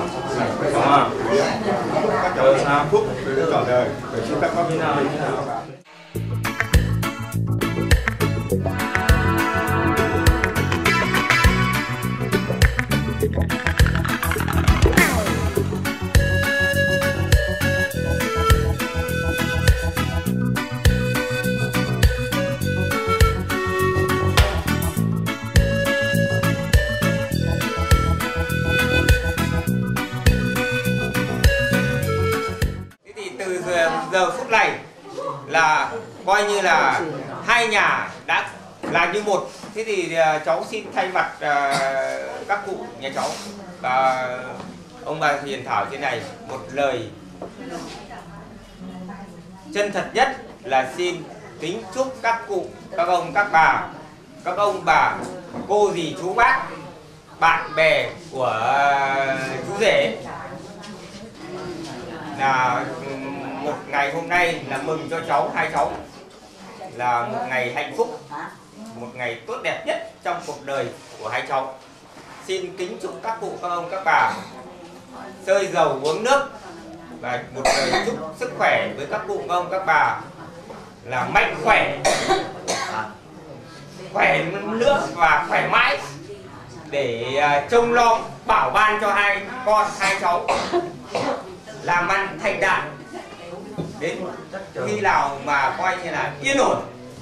các cháu hạnh phúc đến trọn đời. Xin các bác giờ phút này là coi như là hai nhà đã là như một. Thế thì uh, cháu xin thay mặt uh, các cụ nhà cháu và ông bà Hiền Thảo thế này một lời chân thật nhất là xin kính chúc các cụ, các ông, các bà, các ông bà, cô dì chú bác, bạn bè của uh, chú rể là một ngày hôm nay là mừng cho cháu, hai cháu là một ngày hạnh phúc, một ngày tốt đẹp nhất trong cuộc đời của hai cháu. Xin kính chúc các cụ, các ông, các bà xơi dầu uống nước và một lời chúc sức khỏe với các cụ, các ông, các bà là mạnh khỏe, khỏe nữa và khỏe mãi để trông lo bảo ban cho hai con, hai cháu làm ăn thành đạt đến khi nào mà coi như là yên ổn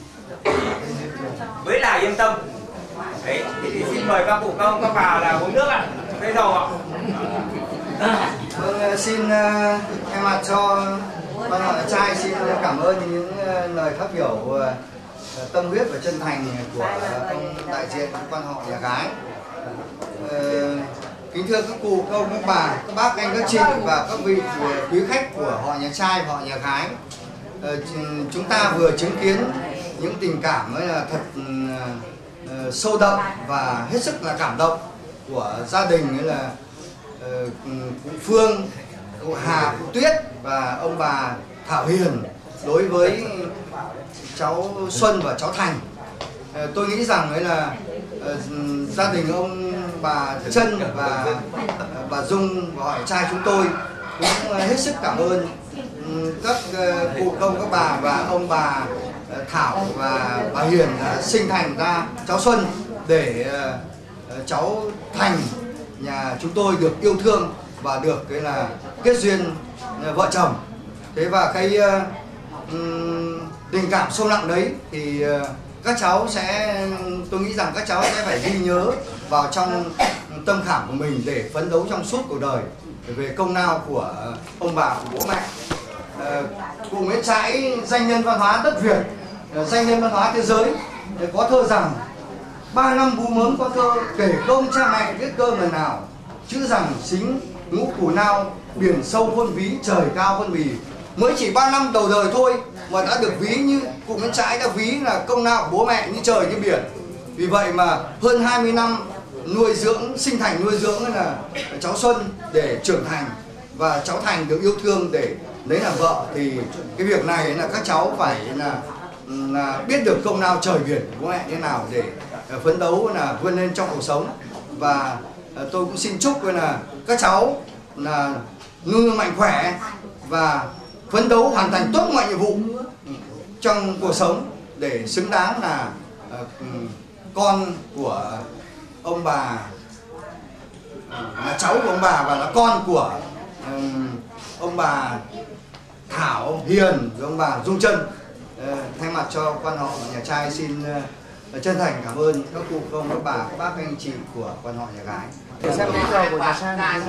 mới là yên tâm. Đấy, thì xin mời các cụ, các ông, các bà là uống nước ạ, lấy dầu ạ. Vâng, xin uh, thay mặt cho ban họ trai xin cảm ơn những uh, lời phát biểu uh, tâm huyết và chân thành của uh, ông đại diện quan họ nhà gái. Uh, kính thưa các cụ, các ông, các bà, các bác, anh, các chị và các vị quý khách của họ nhà trai và họ nhà gái. Uh, chúng ta vừa chứng kiến những tình cảm ấy là thật uh, sâu đậm và hết sức là cảm động của gia đình ấy là uh, cụ Phương, cụ Hà, cụ Tuyết và ông bà Thảo Hiền đối với cháu Xuân và cháu Thành. Uh, tôi nghĩ rằng ấy là uh, gia đình ông bà Trân và uh, bà Dung và họ trai chúng tôi cũng uh, hết sức cảm ơn um, các uh, cụ công các bà và ông bà uh, Thảo và bà Hiền đã sinh thành ra cháu Xuân để uh, cháu Thành nhà chúng tôi được yêu thương và được cái là kết duyên uh, vợ chồng. Thế và cái uh, um, tình cảm sâu nặng đấy thì uh, các cháu sẽ, tôi nghĩ rằng các cháu sẽ phải ghi nhớ vào trong tâm khảm của mình để phấn đấu trong suốt cuộc đời về công lao của ông bà, của bố mẹ. Uh, cụ Nguyễn Trãi, danh nhân văn hóa đất Việt, uh, danh nhân văn hóa thế giới, có thơ rằng ba năm bú mớm có thơ kể công cha mẹ biết cơ người nào, chữ rằng xính ngũ củ nao, biển sâu vôn ví trời cao vân bì. Mới chỉ ba năm đầu đời thôi mà đã được ví như cụ Nguyễn Trãi đã ví là công lao của bố mẹ như trời như biển. Vì vậy mà hơn hai mươi năm nuôi dưỡng, sinh thành nuôi dưỡng là cháu Xuân để trưởng thành và cháu Thành được yêu thương để lấy làm vợ, thì cái việc này là các cháu phải là, là biết được công lao trời biển của bố mẹ như thế nào để phấn đấu là vươn lên trong cuộc sống. Và tôi cũng xin chúc là các cháu là luôn luôn mạnh khỏe và phấn đấu hoàn thành tốt mọi nhiệm vụ trong cuộc sống để xứng đáng là uh, con của ông bà, là cháu của ông bà và là con của uh, ông bà Thảo Hiền và ông bà Dung Trân. Uh, thay mặt cho quan họ nhà trai xin uh, chân thành cảm ơn các cụ công, các bà, các bác, các anh chị của quan họ nhà gái. Để xem cái cầu của nhà trai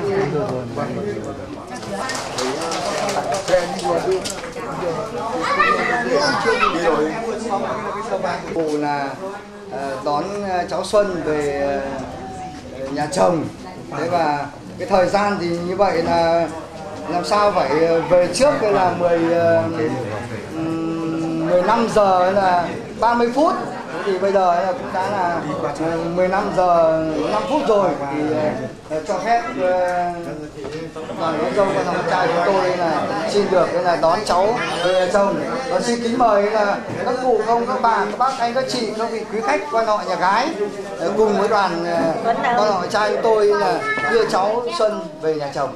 cụ là uh, đón cháu Xuân về uh, nhà chồng. Thế và cái thời gian thì như vậy là làm sao phải về trước cái là mười mười lăm giờ là ba mươi phút, thì bây giờ là cũng đã là mười lăm giờ năm phút rồi, thì uh, cho phép đoàn đón dâu và con trai chúng tôi là xin được là đón cháu về chồng. Và xin kính mời là các cụ công, các bà, các bác, anh, các chị, các vị quý khách quan họ nhà gái cùng với đoàn quan họ trai chúng tôi là đưa cháu Xuân về nhà chồng.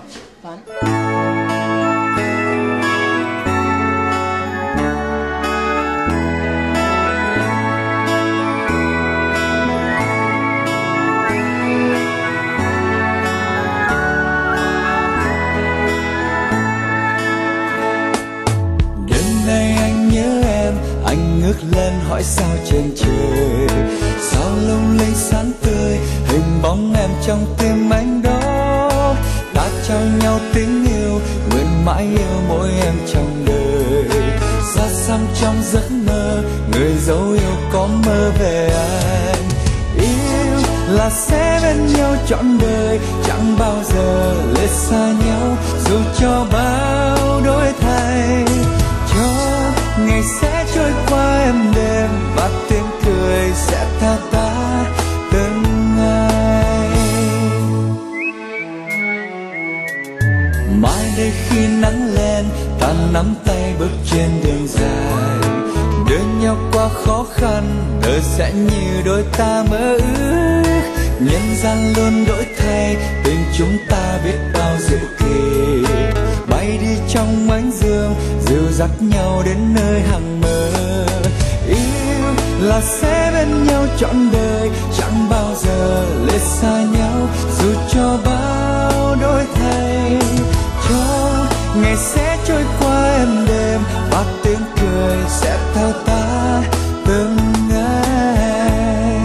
Ngước lên hỏi sao trên trời, sao lung linh sáng tươi, hình bóng em trong tim anh đó. Ta trao nhau tiếng yêu, nguyện mãi yêu mỗi em trong đời. Xa xăm trong giấc mơ, người dấu yêu có mơ về anh. Yêu là sẽ bên nhau trọn đời, chẳng bao giờ lìa xa nhau, dù cho bao đổi thay. Cho ngày sẽ trôi qua em đêm và tiếng cười sẽ theo ta từng ngày. Mai đây khi nắng lên, ta nắm tay bước trên đường dài, đưa nhau qua khó khăn, đời sẽ như đôi ta mơ ước. Nhân gian luôn đổi thay, tình chúng ta biết bao diệu kỳ. Bay đi trong ánh dương, dìu dắt nhau đến nơi hằng mơ. Yêu là sẽ bên nhau trọn đời, chẳng bao giờ lìa xa nhau, dù cho bao đổi thay. Cho ngày sẽ trôi qua em đêm và tiếng cười sẽ theo ta từng ngày.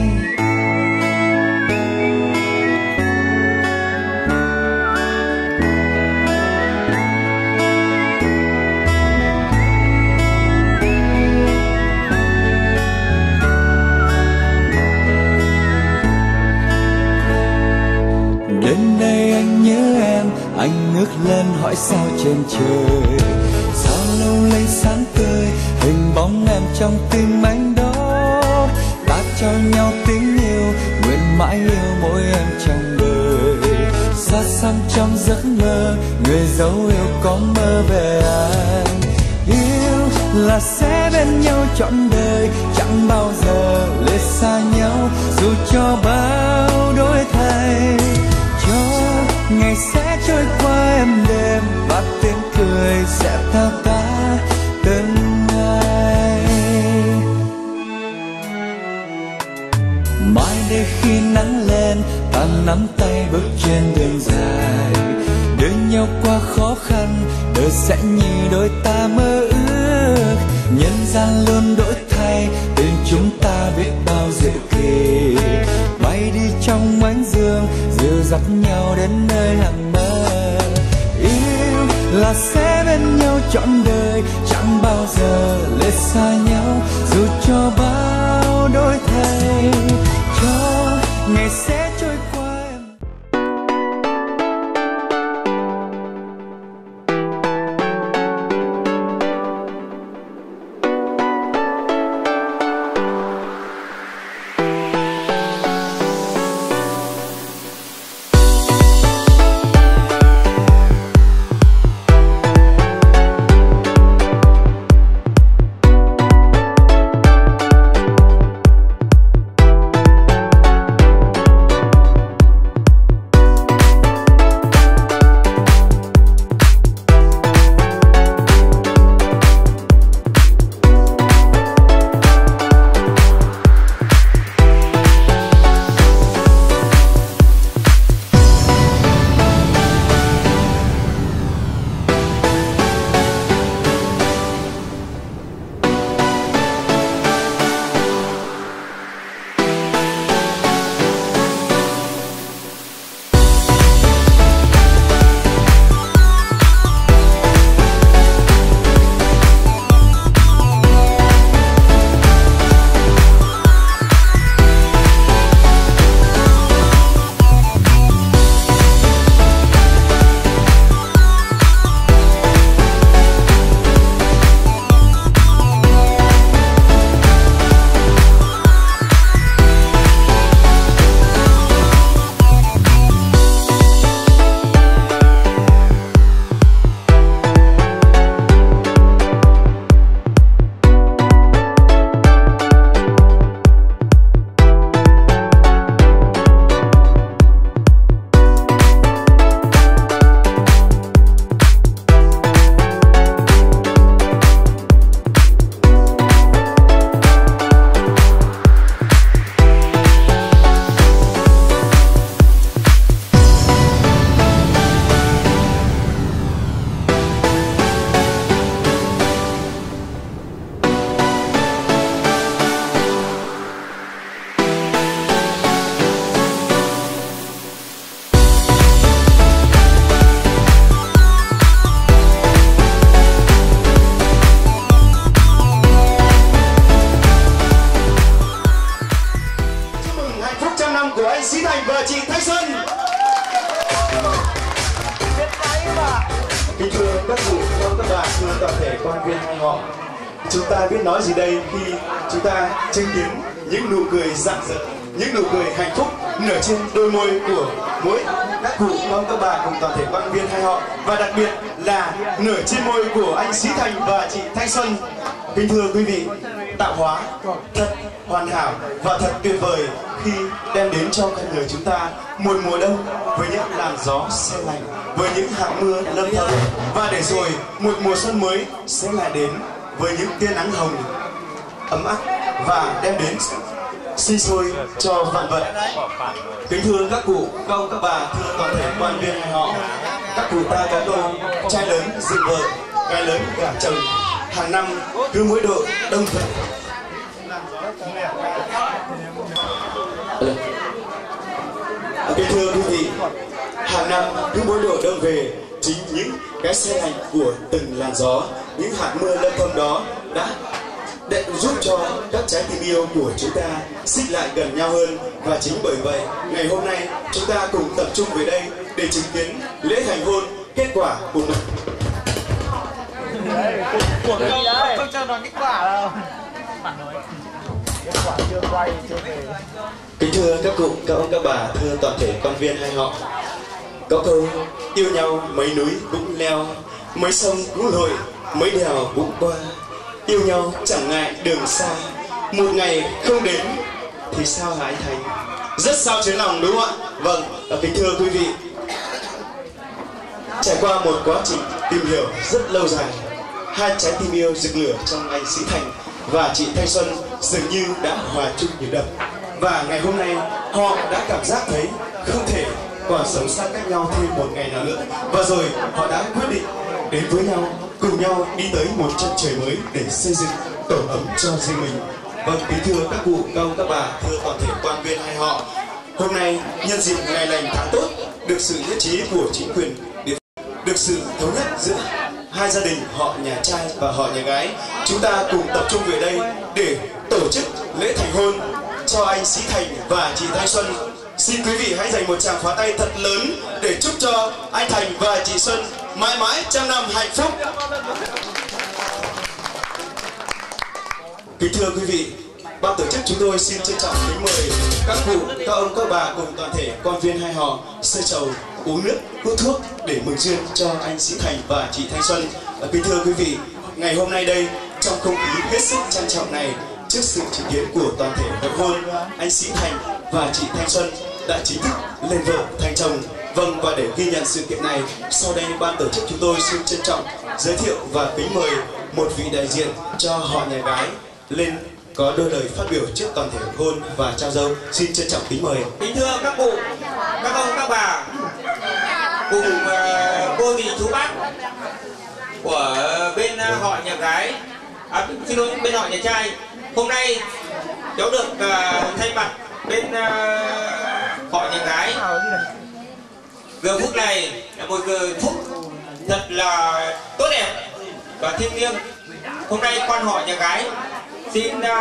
Đến đây anh nhớ em, anh ngước lên hỏi sao trên trời, sao lung linh sáng tươi, hình bóng em trong tim anh đó. Ta trao nhau tiếng yêu, nguyện mãi yêu mỗi em trong sang trong giấc mơ, người dấu yêu có mơ về anh. Yêu là sẽ bên nhau trọn đời, chẳng bao giờ lìa xa nhau, dù cho bao đổi thay. Cho ngày sẽ trôi qua êm đềm, và tiếng cười sẽ theo ta từng ngày. Mai đây khi nắng lên, ta nắm tay bước trên đường dài, đưa nhau qua khó khăn, đời sẽ như đôi ta mơ ước. Nhân gian luôn đổi thay, tình chúng ta biết bao diệu kỳ, bay đi trong ánh dương, dìu dắt nhau đến nơi hằng mơ. Yêu là sẽ bên nhau trọn đời, chẳng bao giờ lìa xa nhau, dù cho bao đổi thay. Cho ngày sẽ trôi qua. Kính thưa các cụ, các bạn, thưa toàn thể quan viên hai họ, chúng ta biết nói gì đây khi chúng ta chứng kiến những nụ cười rạng rỡ, những nụ cười hạnh phúc nở trên đôi môi của mỗi các cụ, các bà cùng toàn thể quan viên hai họ, và đặc biệt là nở trên môi của anh Sĩ Thành và chị Thanh Xuân. Kính thưa quý vị, tạo hóa thật hoàn hảo và thật tuyệt vời khi đem đến cho con người chúng ta một mùa đông với những làn gió se lạnh, với những hạt mưa lâm thấm, và để rồi một mùa xuân mới sẽ lại đến với những tia nắng hồng ấm áp và đem đến sinh sôi cho vạn vật. Kính thưa các cụ, các ông, các bà, thưa toàn thể quan viên hai họ, các cụ ta có câu trai lớn dựng vợ, gái lớn gả chồng, hàng năm cứ mỗi độ đông về. Kính thưa quý vị, hàng năm cứ mỗi độ đông về, chính những cái xe lạnh của từng làn gió, những hạt mưa lâm thâm đó đã để giúp cho các trái tim yêu của chúng ta xích lại gần nhau hơn. Và chính bởi vậy, ngày hôm nay chúng ta cùng tập trung về đây để chứng kiến lễ thành hôn kết quả của mình. Không cho nó kết quả đâu. Kết quả chưa quay, chưa về. Kính thưa các cụ, các ông, các bà, thưa toàn thể quan viên hai họ, Có câu yêu nhau mấy núi cũng leo, mấy sông cũng lội, mấy đèo cũng qua. Yêu nhau chẳng ngại đường xa, một ngày không đến thì sao hả anh Thành? Rất sao chuyến lòng đúng không ạ? Vâng, kính thưa quý vị, trải qua một quá trình tìm hiểu rất lâu dài, hai trái tim yêu rực lửa trong anh Sĩ Thành và chị Thanh Xuân dường như đã hòa chung nhịp đập. Và ngày hôm nay họ đã cảm giác thấy không thể còn sống xa cách nhau thêm một ngày nào nữa. Và rồi họ đã quyết định đến với nhau, cùng nhau đi tới một chân trời mới để xây dựng tổ ấm cho riêng mình. Vâng, kính thưa các cụ, các ông, các bà, thưa toàn thể quan viên hai họ, hôm nay nhân dịp ngày lành tháng tốt, được sự nhất trí của chính quyền địa phương, được sự thống nhất giữa hai gia đình họ nhà trai và họ nhà gái, chúng ta cùng tập trung về đây để tổ chức lễ thành hôn cho anh Sĩ Thành và chị Thanh Xuân. Xin quý vị hãy dành một tràng pháo tay thật lớn để chúc cho anh Thành và chị Xuân mãi mãi trăm năm hạnh phúc. Kính thưa quý vị, ban tổ chức chúng tôi xin trân trọng kính mời các cụ, các ông, các bà cùng toàn thể quan viên hai họ sơi trầu, uống nước, hút thuốc để mừng duyên cho anh Sĩ Thành và chị Thanh Xuân. Kính thưa quý vị, ngày hôm nay đây, trong không khí hết sức trang trọng này, trước sự chứng kiến của toàn thể hội hôn, anh Sĩ Thành và chị Thanh Xuân đã chính thức lên vợ thành chồng. Vâng, và để ghi nhận sự kiện này, sau đây ban tổ chức chúng tôi xin trân trọng giới thiệu và kính mời một vị đại diện cho họ nhà gái lên có đôi lời phát biểu trước toàn thể hội hôn và trao dâu. Xin trân trọng kính mời. Kính thưa các cụ, các ông, các bà, cùng uh, cô dì chú bác của bên uh, họ nhà gái, à, xin lỗi, bên họ nhà trai. Hôm nay cháu được uh, thay mặt bên uh, họ nhà gái. Giờ phút này là một giờ phút thật là tốt đẹp và thiêng liêng. Hôm nay quan họ nhà gái xin uh,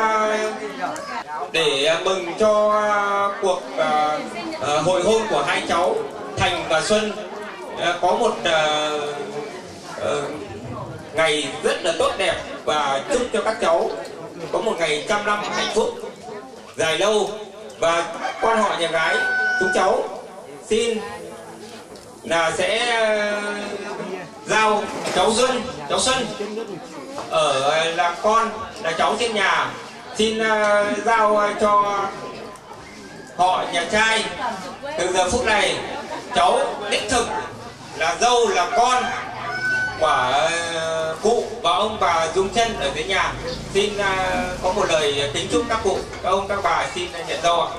để mừng cho uh, cuộc uh, uh, hội hôn của hai cháu Thành và Xuân uh, có một uh, uh, ngày rất là tốt đẹp, và chúc cho các cháu có một ngày trăm năm hạnh phúc dài lâu. Và quan họ nhà gái chúng cháu xin là sẽ uh, giao cháu Xuân, cháu Xuân ở là con là cháu trên nhà, xin uh, giao uh, cho họ nhà trai. Từ giờ phút này cháu đích thực là dâu là con của uh, cụ và ông bà Dung Chân ở dưới nhà. Xin uh, có một lời kính chúc các cụ, các ông, các bà xin nhận dâu ạ.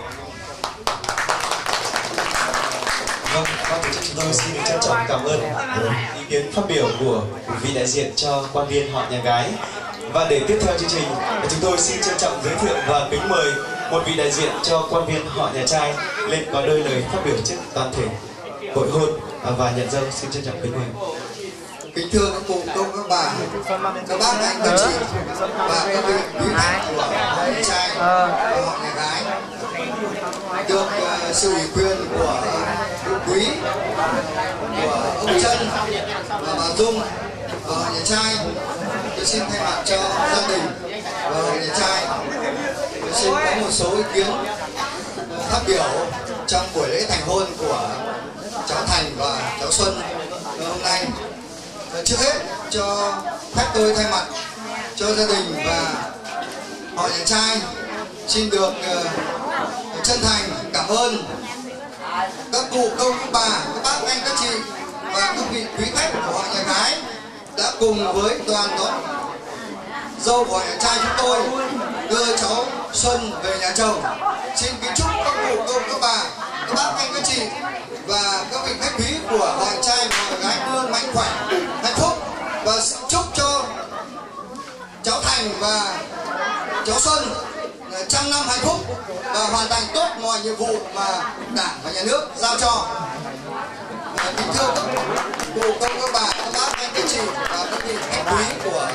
Vâng, ban tổ chức chúng tôi xin trân trọng cảm ơn ý kiến phát biểu của vị đại diện cho quan viên họ nhà gái. Và để tiếp theo chương trình, chúng tôi xin trân trọng giới thiệu và kính mời một vị đại diện cho quan viên họ nhà trai lên có đôi lời phát biểu trước toàn thể hội hôn và nhận dâu. Xin trân trọng kính mời. Kính thưa các cụ, các ông, các bà, các bác, anh, các chị và các vị quý khách của họ nhà trai và họ nhà gái, được uh, sự ủy quyền của cụ quý, của ông Trân và bà Dung và họ nhà trai, tôi xin thay mặt cho gia đình và họ nhà trai, tôi xin có một số ý kiến phát biểu trong buổi lễ thành hôn của cháu Thành và cháu Xuân hôm nay. Trước hết cho phép tôi thay mặt cho gia đình và họ nhà trai xin được uh, chân thành cảm ơn các cụ, các ông, các bà, các bác, anh, các chị và các vị quý khách của họ nhà gái đã cùng với đoàn đón dâu của họ nhà trai chúng tôi đưa cháu Xuân về nhà chồng. Xin kính chúc các cụ, các ông, các bà, các bác, anh, các chị và các vị khách quý của họ nhà trai và họ nhà gái luôn mạnh khỏe, hạnh phúc, và chúc cho cháu Thành và cháu Xuân trăm năm hạnh phúc và hoàn thành tốt mọi nhiệm vụ mà Đảng và Nhà nước giao cho. Kính thưa các cụ, các ông, các bà, các bác, anh, các chị và các vị khách quý của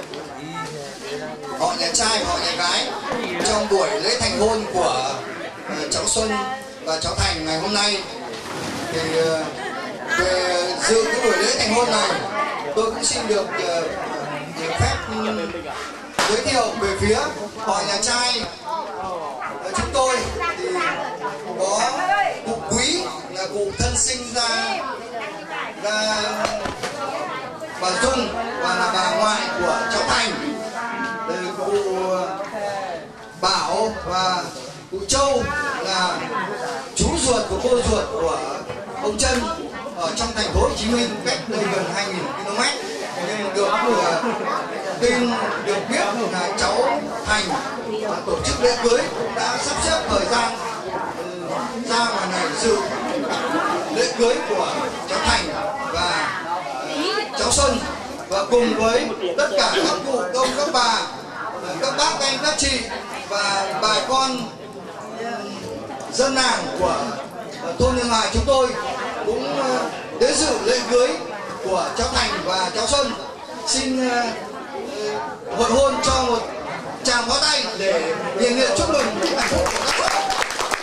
họ nhà trai và họ nhà gái, trong buổi lễ thành hôn của cháu Xuân và cháu Thành ngày hôm nay, thì về dự cái buổi lễ thành hôn này, tôi cũng xin được phép giới thiệu về phía họ nhà trai chúng tôi. Thì có cụ quý là cụ cụ thân sinh ra ra bà Dung và là bà ngoại của cháu Thành, rồi cụ Bảo và cụ Châu là chú ruột của cô ruột của ông Trân ở trong thành phố Hồ Chí Minh, cách đây gần hai nghìn ki lô mét. Nên được uh, tin được biết là cháu Thành uh, tổ chức lễ cưới cũng đã sắp xếp thời gian uh, ra ngoài này dự lễ cưới của cháu Thành và uh, cháu Xuân, và cùng với tất cả các cụ công các bà, uh, các bác anh các chị và bà con uh, dân làng của uh, thôn Hương Hải chúng tôi cũng uh, đến dự lễ cưới của cháu Thành và cháu Xuân. Xin uh, hội hôn cho một tràng pháo tay để nhiệt liệt chúc mừng hạnh phúc của các cháu.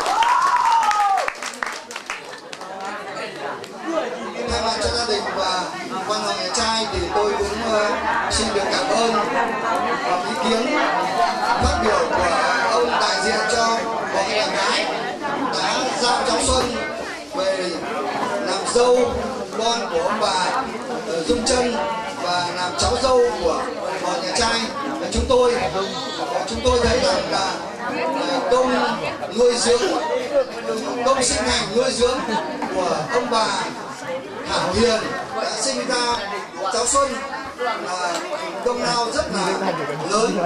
Thay mặt cho gia đình và quan họ nhà trai thì tôi cũng uh, xin được cảm ơn và ý kiến phát biểu của ông đại diện cho họ nhà gái đã giao cháu Xuân về làm dâu con của ông bà uh, Dung Trân và làm cháu dâu của họ nhà trai. Và chúng tôi chúng tôi thấy rằng là uh, công nuôi dưỡng công sinh thành nuôi dưỡng của ông bà Thảo Hiền đã sinh ra cháu Xuân là công lao rất là lớn,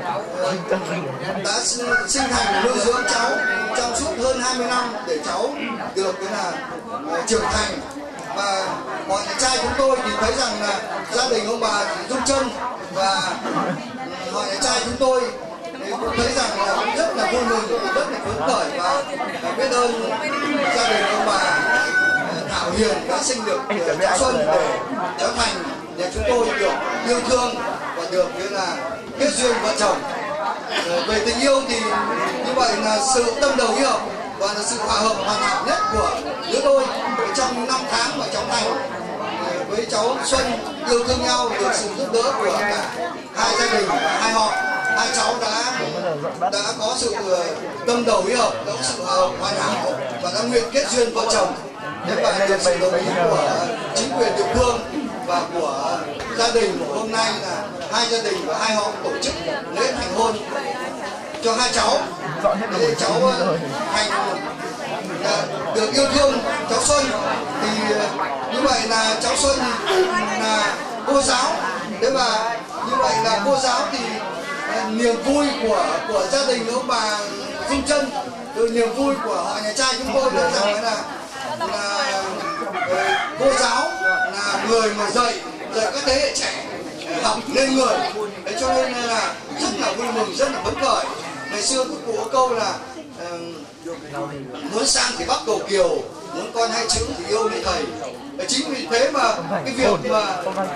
đã sinh thành nuôi dưỡng cháu trong suốt hơn hai mươi năm để cháu được cái là uh, trưởng thành. Và họ nhà trai chúng tôi thì thấy rằng là gia đình ông bà Dung Trân và họ nhà trai chúng tôi thì cũng thấy rằng là rất là vui mừng, rất là phấn khởi và biết ơn gia đình ông bà Thảo Hiền đã sinh được cháu Xuân để cháu Thành nhà chúng tôi được yêu thương và được như là kết duyên vợ chồng. Về tình yêu thì như vậy là sự tâm đầu ý hợp và là sự hòa hợp hoàn hảo nhất của đứa tôi trong những năm tháng mà cháu Thành với cháu Xuân yêu thương nhau, được sự giúp đỡ của cả hai gia đình và hai họ. Hai cháu đã đã có sự tâm đầu ý hợp, có sự hòa hợp hoàn hảo và đã nguyện kết duyên vợ chồng. Thế và được sự đồng ý của chính quyền địa phương và của gia đình, hôm nay là hai gia đình và hai họ tổ chức lễ thành hôn cho hai cháu. Để cháu Thành được yêu thương cháu Xuân thì như vậy là cháu Xuân là cô giáo. Thế và như vậy là cô giáo thì niềm vui của của gia đình ông bà Dung Trân, rồi niềm vui của họ nhà trai chúng tôi biết rằng là là cô giáo là người mà dạy dạy các thế hệ trẻ học nên người. Thế cho nên là rất là vui mừng, rất là phấn khởi. Ngày xưa các cụ có câu là uh, muốn sang thì bắt cầu kiều, muốn con hai chữ thì yêu người thầy. Và chính vì thế mà cái việc mà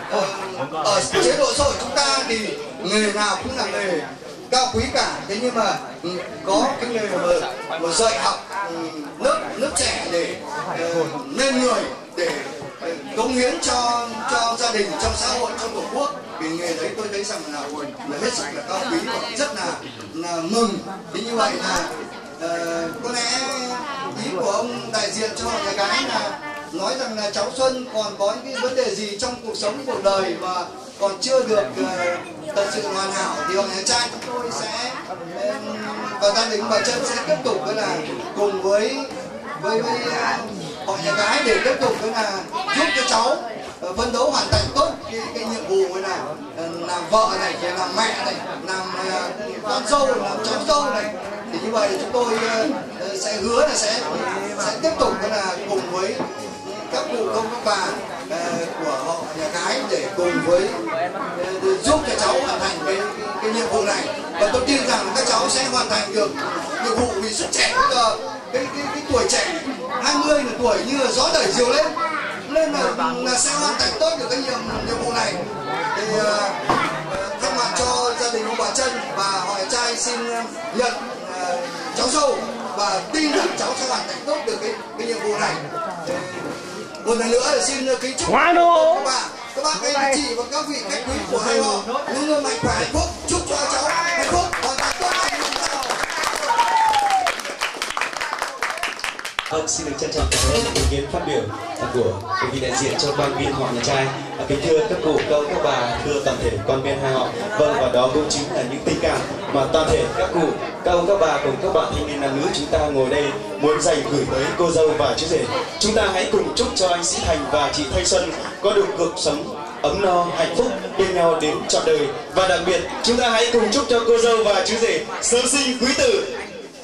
uh, ở chế độ xã hội chúng ta thì nghề nào cũng là nghề cao quý cả. Thế nhưng mà um, có cái nghề mà, mà dạy học um, lớp lớp trẻ để uh, nên người, để uh, cống hiến cho cho gia đình, trong xã hội, trong tổ quốc. Vì nghề đấy tôi thấy rằng là, là hết sức là cao quý và rất là, là mừng. Thế như vậy là uh, có lẽ ý của ông đại diện cho họ nhà gái là nói rằng là cháu Xuân còn có những cái vấn đề gì trong cuộc sống, cuộc đời mà còn chưa được uh, thật sự hoàn hảo thì họ nhà trai chúng tôi sẽ uh, và gia đình bà Trân sẽ tiếp tục với là cùng với với, với uh, họ nhà gái để tiếp tục với là giúp cho cháu uh, phấn đấu hoàn thành tốt cái, cái nhiệm vụ với là uh, làm vợ này, làm mẹ này, làm uh, con dâu, làm cháu dâu này. Thì như vậy chúng tôi uh, sẽ hứa là sẽ sẽ tiếp tục với là cùng với các cụ công các bà uh, của họ nhà gái để cùng với uh, giúp cho cháu hoàn thành cái, cái, cái nhiệm vụ này. Và tôi tin rằng các cháu sẽ hoàn thành được nhiệm vụ vì sức trẻ bây giờ, cái, cái, cái tuổi trẻ hai mươi là tuổi như là gió đẩy diều lên, nên là, là sẽ hoàn thành tốt được cái nhiệm, nhiệm vụ này. Thì uh, uh, thay mặt cho gia đình ông bà Trân và họ nhà trai xin uh, nhận uh, cháu dâu và tin rằng cháu sẽ hoàn thành tốt được cái, cái nhiệm vụ này. Uh, một lần nữa là xin kính chúc các bạn, các bác anh chị và các vị khách quý của hai họ luôn luôn mạnh khỏe hạnh phúc, chúc cho cháu hạnh phúc hoàn thành tốt nhiệm vụ. Vâng, xin được trân trọng cảm ơn ý kiến phát biểu của quý vị đại diện cho ban biên họ nhà trai. Kính thưa các cụ, các các bà, thưa toàn thể con bên hai họ. Vâng, và đó cũng chính là những tình cảm mà toàn thể các cụ, các ông, các bà cùng các bạn thanh niên nam nữ chúng ta ngồi đây muốn dành gửi tới cô dâu và chú rể. Chúng ta hãy cùng chúc cho anh Sĩ Thành và chị Thanh Xuân có được cuộc sống ấm no, hạnh phúc bên nhau đến trọn đời. Và đặc biệt, chúng ta hãy cùng chúc cho cô dâu và chú rể sớm sinh quý tử.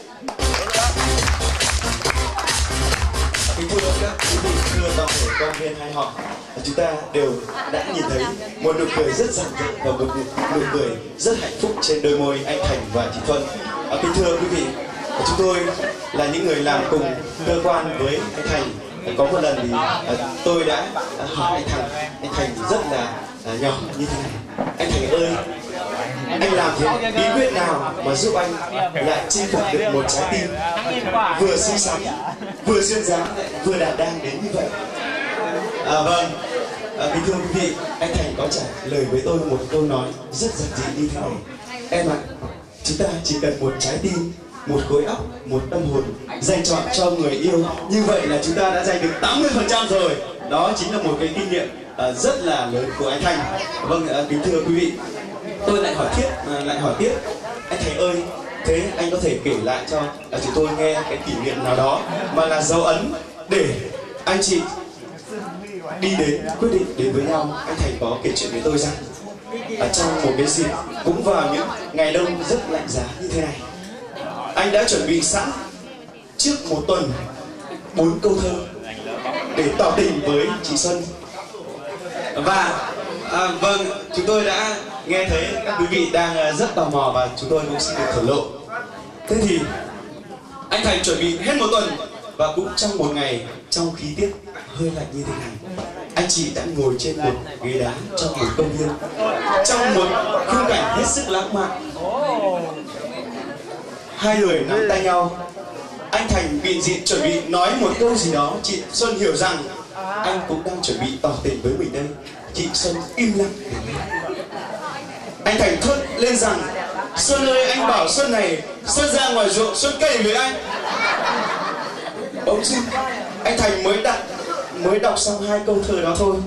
Kính thưa các quý vị, thưa toàn thể con viên hai họ, chúng ta đều đã nhìn thấy một nụ cười rất rạng rỡ và một nụ cười rất hạnh phúc trên đôi môi anh Thành và chị Thuận. À, kính thưa quý vị, chúng tôi là những người làm cùng cơ quan với anh Thành. Có một lần thì à, tôi đã à, hỏi anh Thành, anh Thành rất là à, nhỏ như thế này: anh Thành ơi, anh làm thế bí quyết nào mà giúp anh lại chinh phục được một trái tim vừa xinh xắn, vừa duyên dáng, vừa đảm đang đến như vậy? À, vâng, à, kính thưa quý vị, anh Thành có trả lời với tôi một câu nói rất giản dị như thế này: em ạ, à, chúng ta chỉ cần một trái tim, một khối óc, một tâm hồn dành chọn cho người yêu, như vậy là chúng ta đã giành được tám mươi phần trăm rồi. Đó chính là một cái kinh nghiệm uh, rất là lớn của anh Thành. Vâng, uh, kính thưa quý vị, tôi lại hỏi tiếp, uh, lại hỏi tiếp, anh Thành ơi, thế anh có thể kể lại cho uh, chúng tôi nghe cái kỷ niệm nào đó mà là dấu ấn để anh chị đi đến quyết định đến với nhau? Anh Thành có kể chuyện với tôi rằng ở trong một cái dịp cũng vào những ngày đông rất lạnh giá như thế này, anh đã chuẩn bị sẵn trước một tuần bốn câu thơ để tỏ tình với chị Xuân. Và à, vâng, chúng tôi đã nghe thấy các quý vị đang rất tò mò và chúng tôi cũng xin được thổ lộ. Thế thì anh Thành chuẩn bị hết một tuần, và cũng trong một ngày trong khí tiết hơi lạnh như thế này, anh chị đã ngồi trên một ghế đá trong một công viên, trong một khung cảnh hết sức lãng mạn. Hai người nắm tay nhau, anh Thành bịn dịn chuẩn bị nói một câu gì đó. Chị Xuân hiểu rằng anh cũng đang chuẩn bị tỏ tình với mình đây. Chị Xuân im lặng để nghe. Anh Thành thốt lên rằng: Xuân ơi, anh bảo Xuân này, Xuân ra ngoài ruộng Xuân cày với anh. Ông dưng, anh Thành mới đặt mới đọc xong hai câu thơ đó thôi,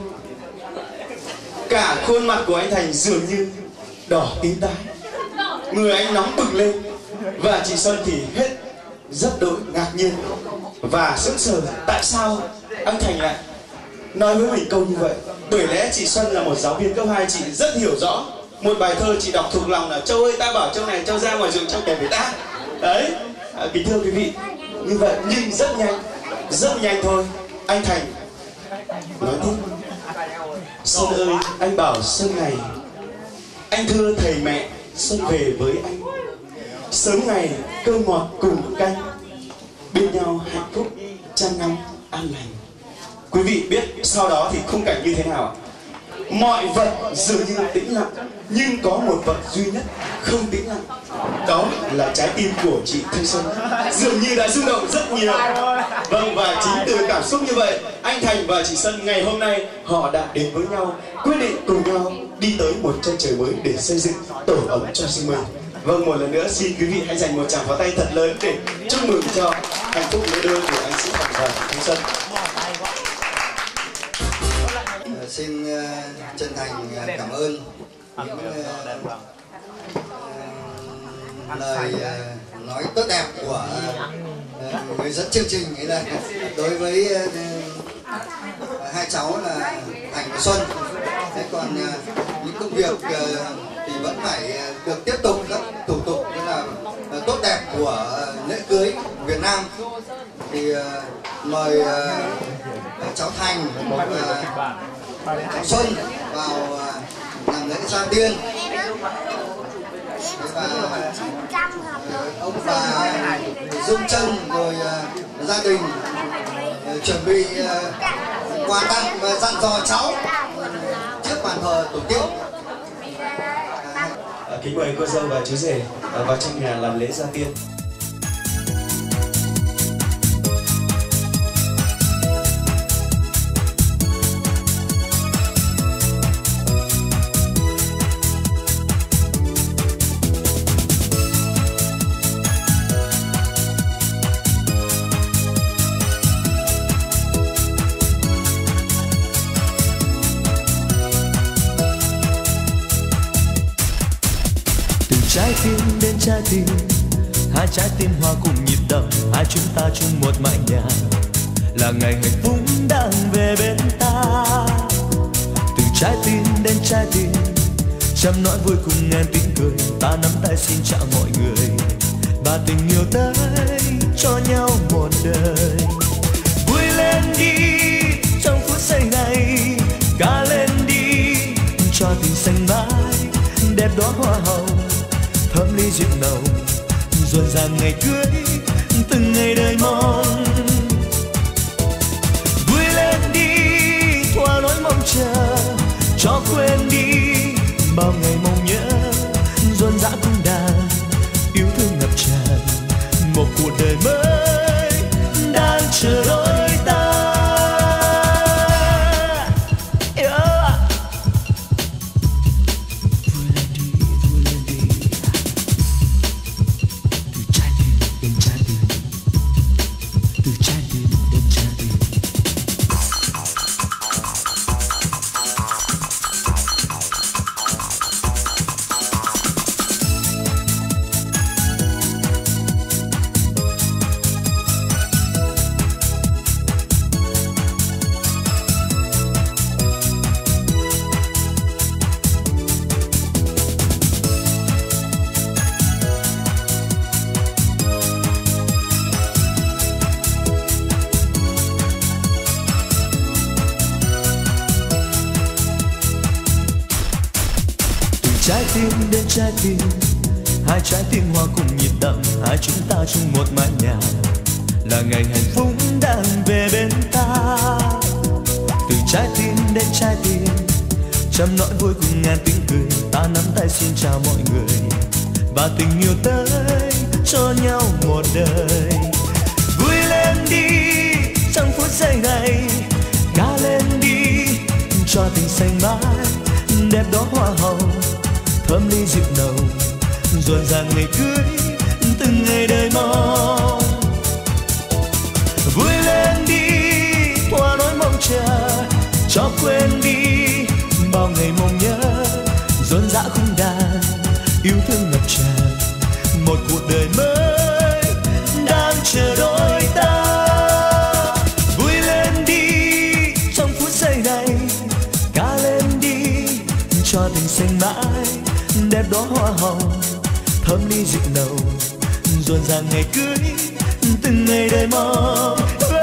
cả khuôn mặt của anh Thành dường như đỏ tím tái, người anh nóng bừng lên. Và chị Xuân thì hết rất đỗi ngạc nhiên và sững sờ, tại sao anh Thành lại nói với mình câu như vậy. Bởi lẽ chị Xuân là một giáo viên cấp hai, chị rất hiểu rõ một bài thơ chị đọc thuộc lòng là: Châu ơi, ta bảo Châu này, Châu ra ngoài ruộng Châu kèm với ta. Đấy, à, kính thưa quý vị, như vậy nhưng rất nhanh, rất nhanh thôi, anh Thành nói tiếp: Xuân ơi, anh bảo Xuân này, anh thưa thầy mẹ, Xuân về với anh, sớm ngày cơm ngọt cùng canh, bên nhau hạnh phúc trăm năm an lành. Quý vị biết sau đó thì khung cảnh như thế nào? Mọi vật dường như tĩnh lặng, nhưng có một vật duy nhất không tĩnh lặng, đó là trái tim của chị Thanh Xuân, dường như đã rung động rất nhiều. Vâng, và chính từ cảm xúc như vậy, anh Thành và chị Xuân ngày hôm nay họ đã đến với nhau, quyết định cùng nhau đi tới một chân trời mới để xây dựng tổ ấm cho riêng mình. Vâng, một lần nữa xin quý vị hãy dành một tràng pháo tay thật lớn để chúc mừng cho hạnh phúc lứa đôi của anh Sĩ Thành và Thanh Xuân. Uh, xin uh, chân thành uh, cảm ơn những uh, uh, lời uh, nói tốt đẹp của uh, người dẫn chương trình ấy là đối với uh, uh, hai cháu là Thành và Xuân. Thế còn uh, những công việc uh, thì vẫn phải uh, được tiếp tục các thủ tục như là uh, tốt đẹp của uh, lễ cưới Việt Nam. Thì uh, mời uh, cháu Thành và cháu Xuân vào uh, làm lễ gia tiên. Và uh, ông bà Dung Trân rồi uh, gia đình uh, chuẩn bị uh, quà tặng và dặn dò cháu uh, trước bàn thờ tổ tiên. À, kính mời cô dâu và chú rể vào trong nhà làm lễ gia tiên. trái tim đến trái tim, hai trái tim hòa cùng nhịp đập, hai chúng ta chung một mái nhà, là ngày hạnh phúc đang về bên ta. Từ trái tim đến trái tim, trăm nỗi vui cùng ngàn tiếng cười, ta nắm tay xin chào mọi người, và tình yêu tới cho nhau một đời. Vui lên đi trong phút giây này, ca lên đi cho tình xanh mãi, đẹp đóa hoa hồng thơm ly rượu nồng, rộn ràng ngày cưới từng ngày đời mong. Vui lên đi thỏa nỗi mong chờ, cho quên đi bao ngày mong nhớ, rộn rã cung đàn yêu thương ngập tràn, một cuộc đời mới đang chờ đôi ta. Yeah. Vui lên đi, vui lên đi, từ trái tim đến trái tim, từ trái tim đến trái tim. Trái tim đến trái tim, hai trái tim hòa cùng nhịp đập, hai chúng ta chung một mái nhà, là ngày hạnh phúc đang về bên ta. Từ trái tim đến trái tim, trăm nỗi vui cùng ngàn tiếng cười, ta nắm tay xin chào mọi người, và tình yêu tới cho nhau một đời. Vui lên đi trong phút giây này, ca lên đi cho tình xanh mãi, đẹp đóa hoa hồng thơm ly rượu nồng, rộn ràng ngày cưới từng ngày đời mong. Vui lên đi thỏa nỗi mong chờ, cho quên đi bao ngày mong nhớ, rộn rã khung đàn yêu thương ngập tràn, một cuộc đời mới đang chờ đôi ta. Vui lên đi trong phút giây này, ca lên đi cho tình xanh mãi, đẹp đóa hoa hồng thơm ly rượu nồng, rộn ràng ngày cưới từng ngày đời mong.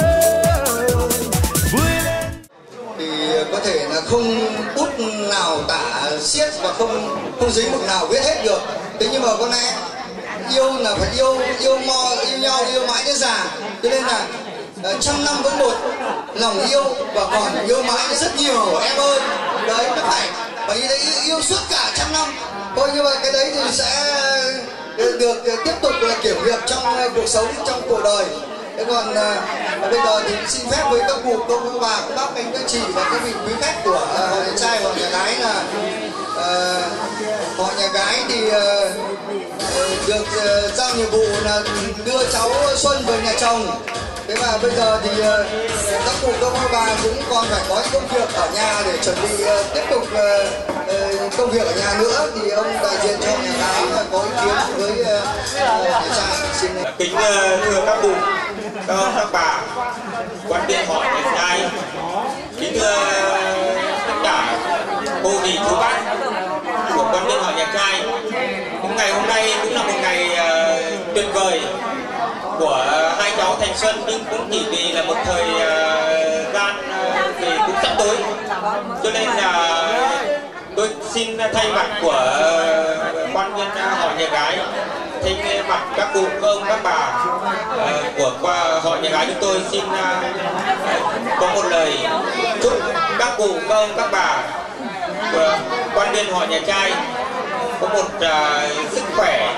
Vui lên thì có thể là không bút nào tả xiết và không không giấy mực nào viết hết được, thế nhưng mà có lẽ yêu là phải yêu yêu mo yêu nhau yêu mãi đến già, cho nên là uh, trăm năm vẫn một lòng yêu và còn yêu mãi rất nhiều em ơi. Đấy nó phải bởi vì đấy yêu suốt cả trăm năm thôi, nhưng mà cái đấy thì sẽ được tiếp tục là kiểm nghiệm trong cuộc sống, trong cuộc đời. Thế còn à, bây giờ thì xin phép với các cụ, cô, các bà, các bác, anh, các chị và các vị quý khách của à, họ nhà trai, họ nhà gái là à, họ nhà gái thì à, được à, giao nhiệm vụ là đưa cháu Xuân về nhà chồng. Thế mà bây giờ thì uh, các cụ các bà cũng còn phải có công việc ở nhà để chuẩn bị uh, tiếp tục uh, uh, công việc ở nhà nữa, thì ông đại diện cho nhà gái uh, có ý kiến với uh, nhà trai. Xin kính uh, thưa các cụ, các ông, các bà, quan viên họ nhà trai, kính thưa tất cả cô dì chú bác của quan viên họ nhà trai. Những ngày hôm nay cũng là một ngày uh, tuyệt vời của hai cháu Thành Xuân, nhưng cũng chỉ vì là một thời uh, gian uh, thì cũng sắp tới, cho nên là uh, tôi xin thay mặt của uh, quan viên uh, họ nhà gái, thay mặt các cụ, các ông, các bà uh, của qua họ nhà gái chúng tôi xin uh, uh, có một lời chúc các cụ, các ông, các bà của quan viên họ nhà trai có một uh, sức khỏe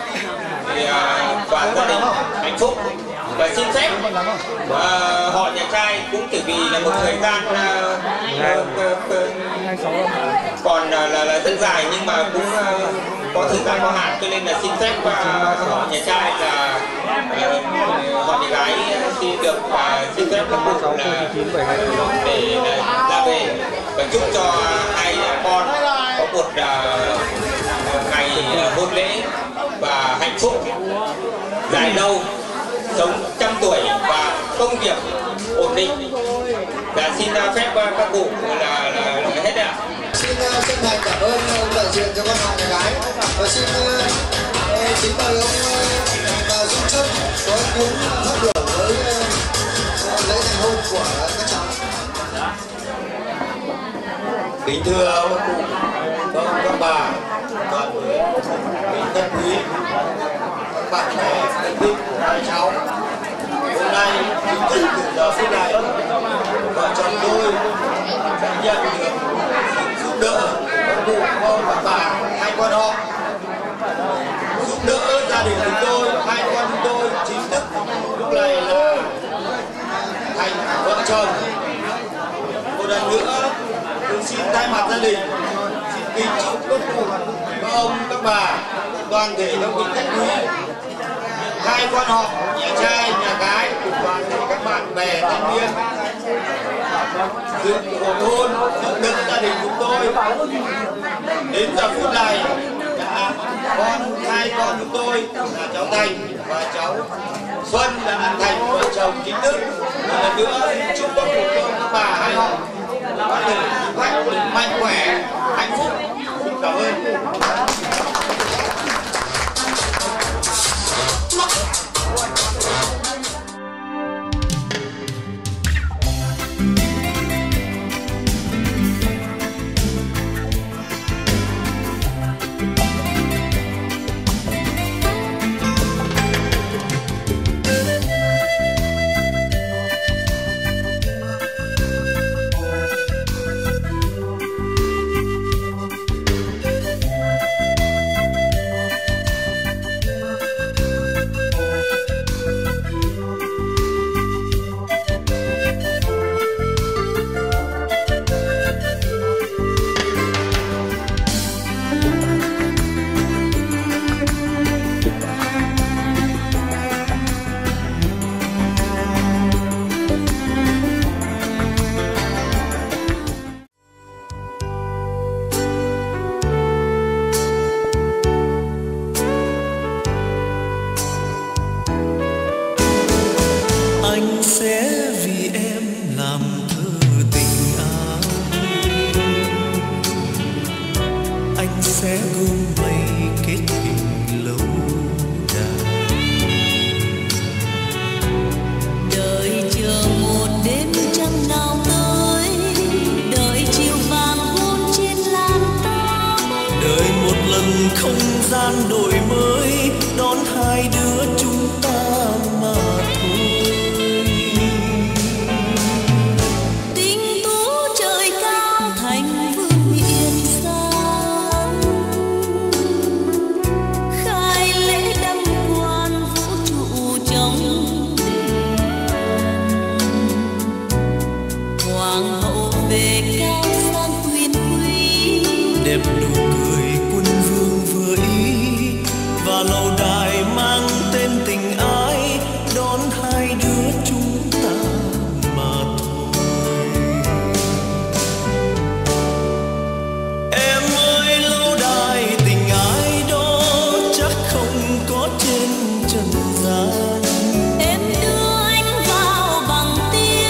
và gia đình hạnh phúc. Và xin phép uh, họ nhà trai cũng chỉ vì là một thời gian uh, uh, uh, còn uh, là, là rất dài, nhưng mà cũng uh, có thời gian có hạn, cho nên là xin phép uh, họ nhà trai là uh, họ nhà gái khi được uh, xin phép các cụ là để uh, ra về và chúc cho hai con có một uh, ngày uh, hôn lễ hạnh phúc, dài lâu, sống trăm tuổi và công việc ổn định. Và xin phép các cụ là, là, là hết ạ. Xin chân thành cảm ơn ông đại diện cho con họ nhà gái và xin kính mời ông và giúp sức có những phát biểu với lễ thành hôn của các cháu. Kính thưa ông cụ, các ông các bà, toàn thể kính thân quý, các bạn bè thân thích của hai cháu. Hôm nay chính thức từ giờ phút này, vợ chồng tôi sẽ nhận được sự giúp đỡ các cụ, các ông các bà, hai con họ, giúp đỡ gia đình chúng tôi, hai con chúng tôi chính thức lúc này là thành vợ chồng. Một lần nữa tôi xin thay mặt gia đình xin kính chúc các cụ, các ông các bà, toàn thể các vị khách quý, hai con họ, nhà trai nhà gái cùng toàn thể các bạn bè thanh niên dự cổ hôn giúp đỡ gia đình chúng tôi đến giờ phút này. Đã con hai con chúng tôi là cháu Thành và cháu Xuân đã thành vợ chồng chính thức. Một lần nữa chúc các cụ các bà hai họ có thể hạnh phúc, mạnh khỏe, hạnh phúc. Xin cảm ơn.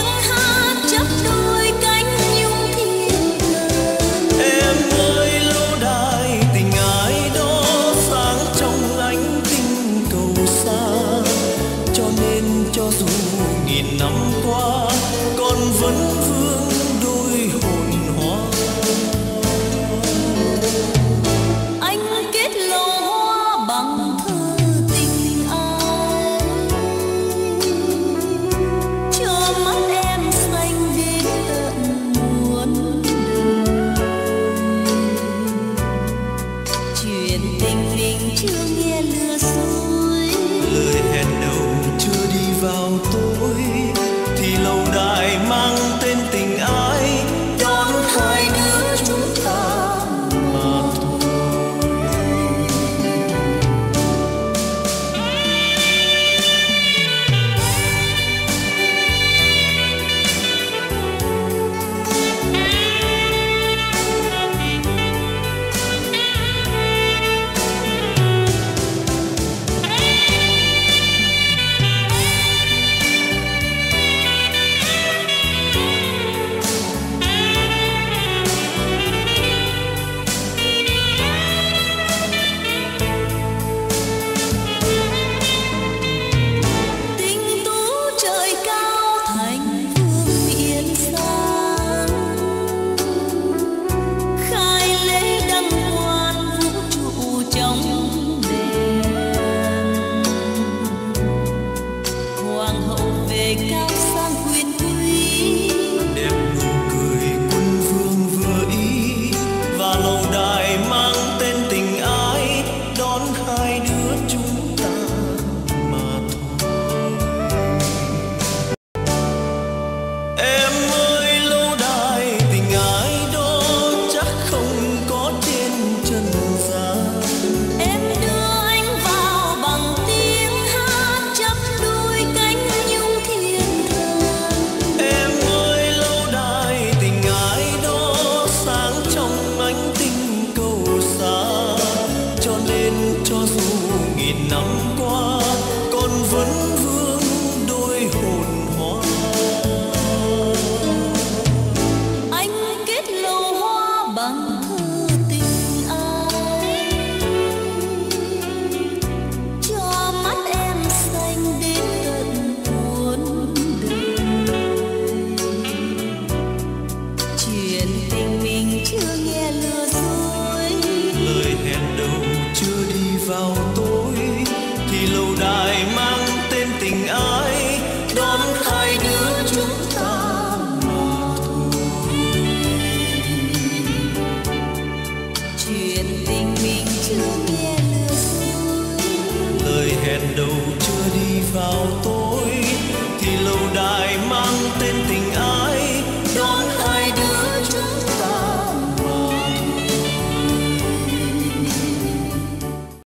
Em ơi lâu chuyện tình mình chưa nghe lừa dối. lời hẹn đầu chưa đi vào tối thì lâu đài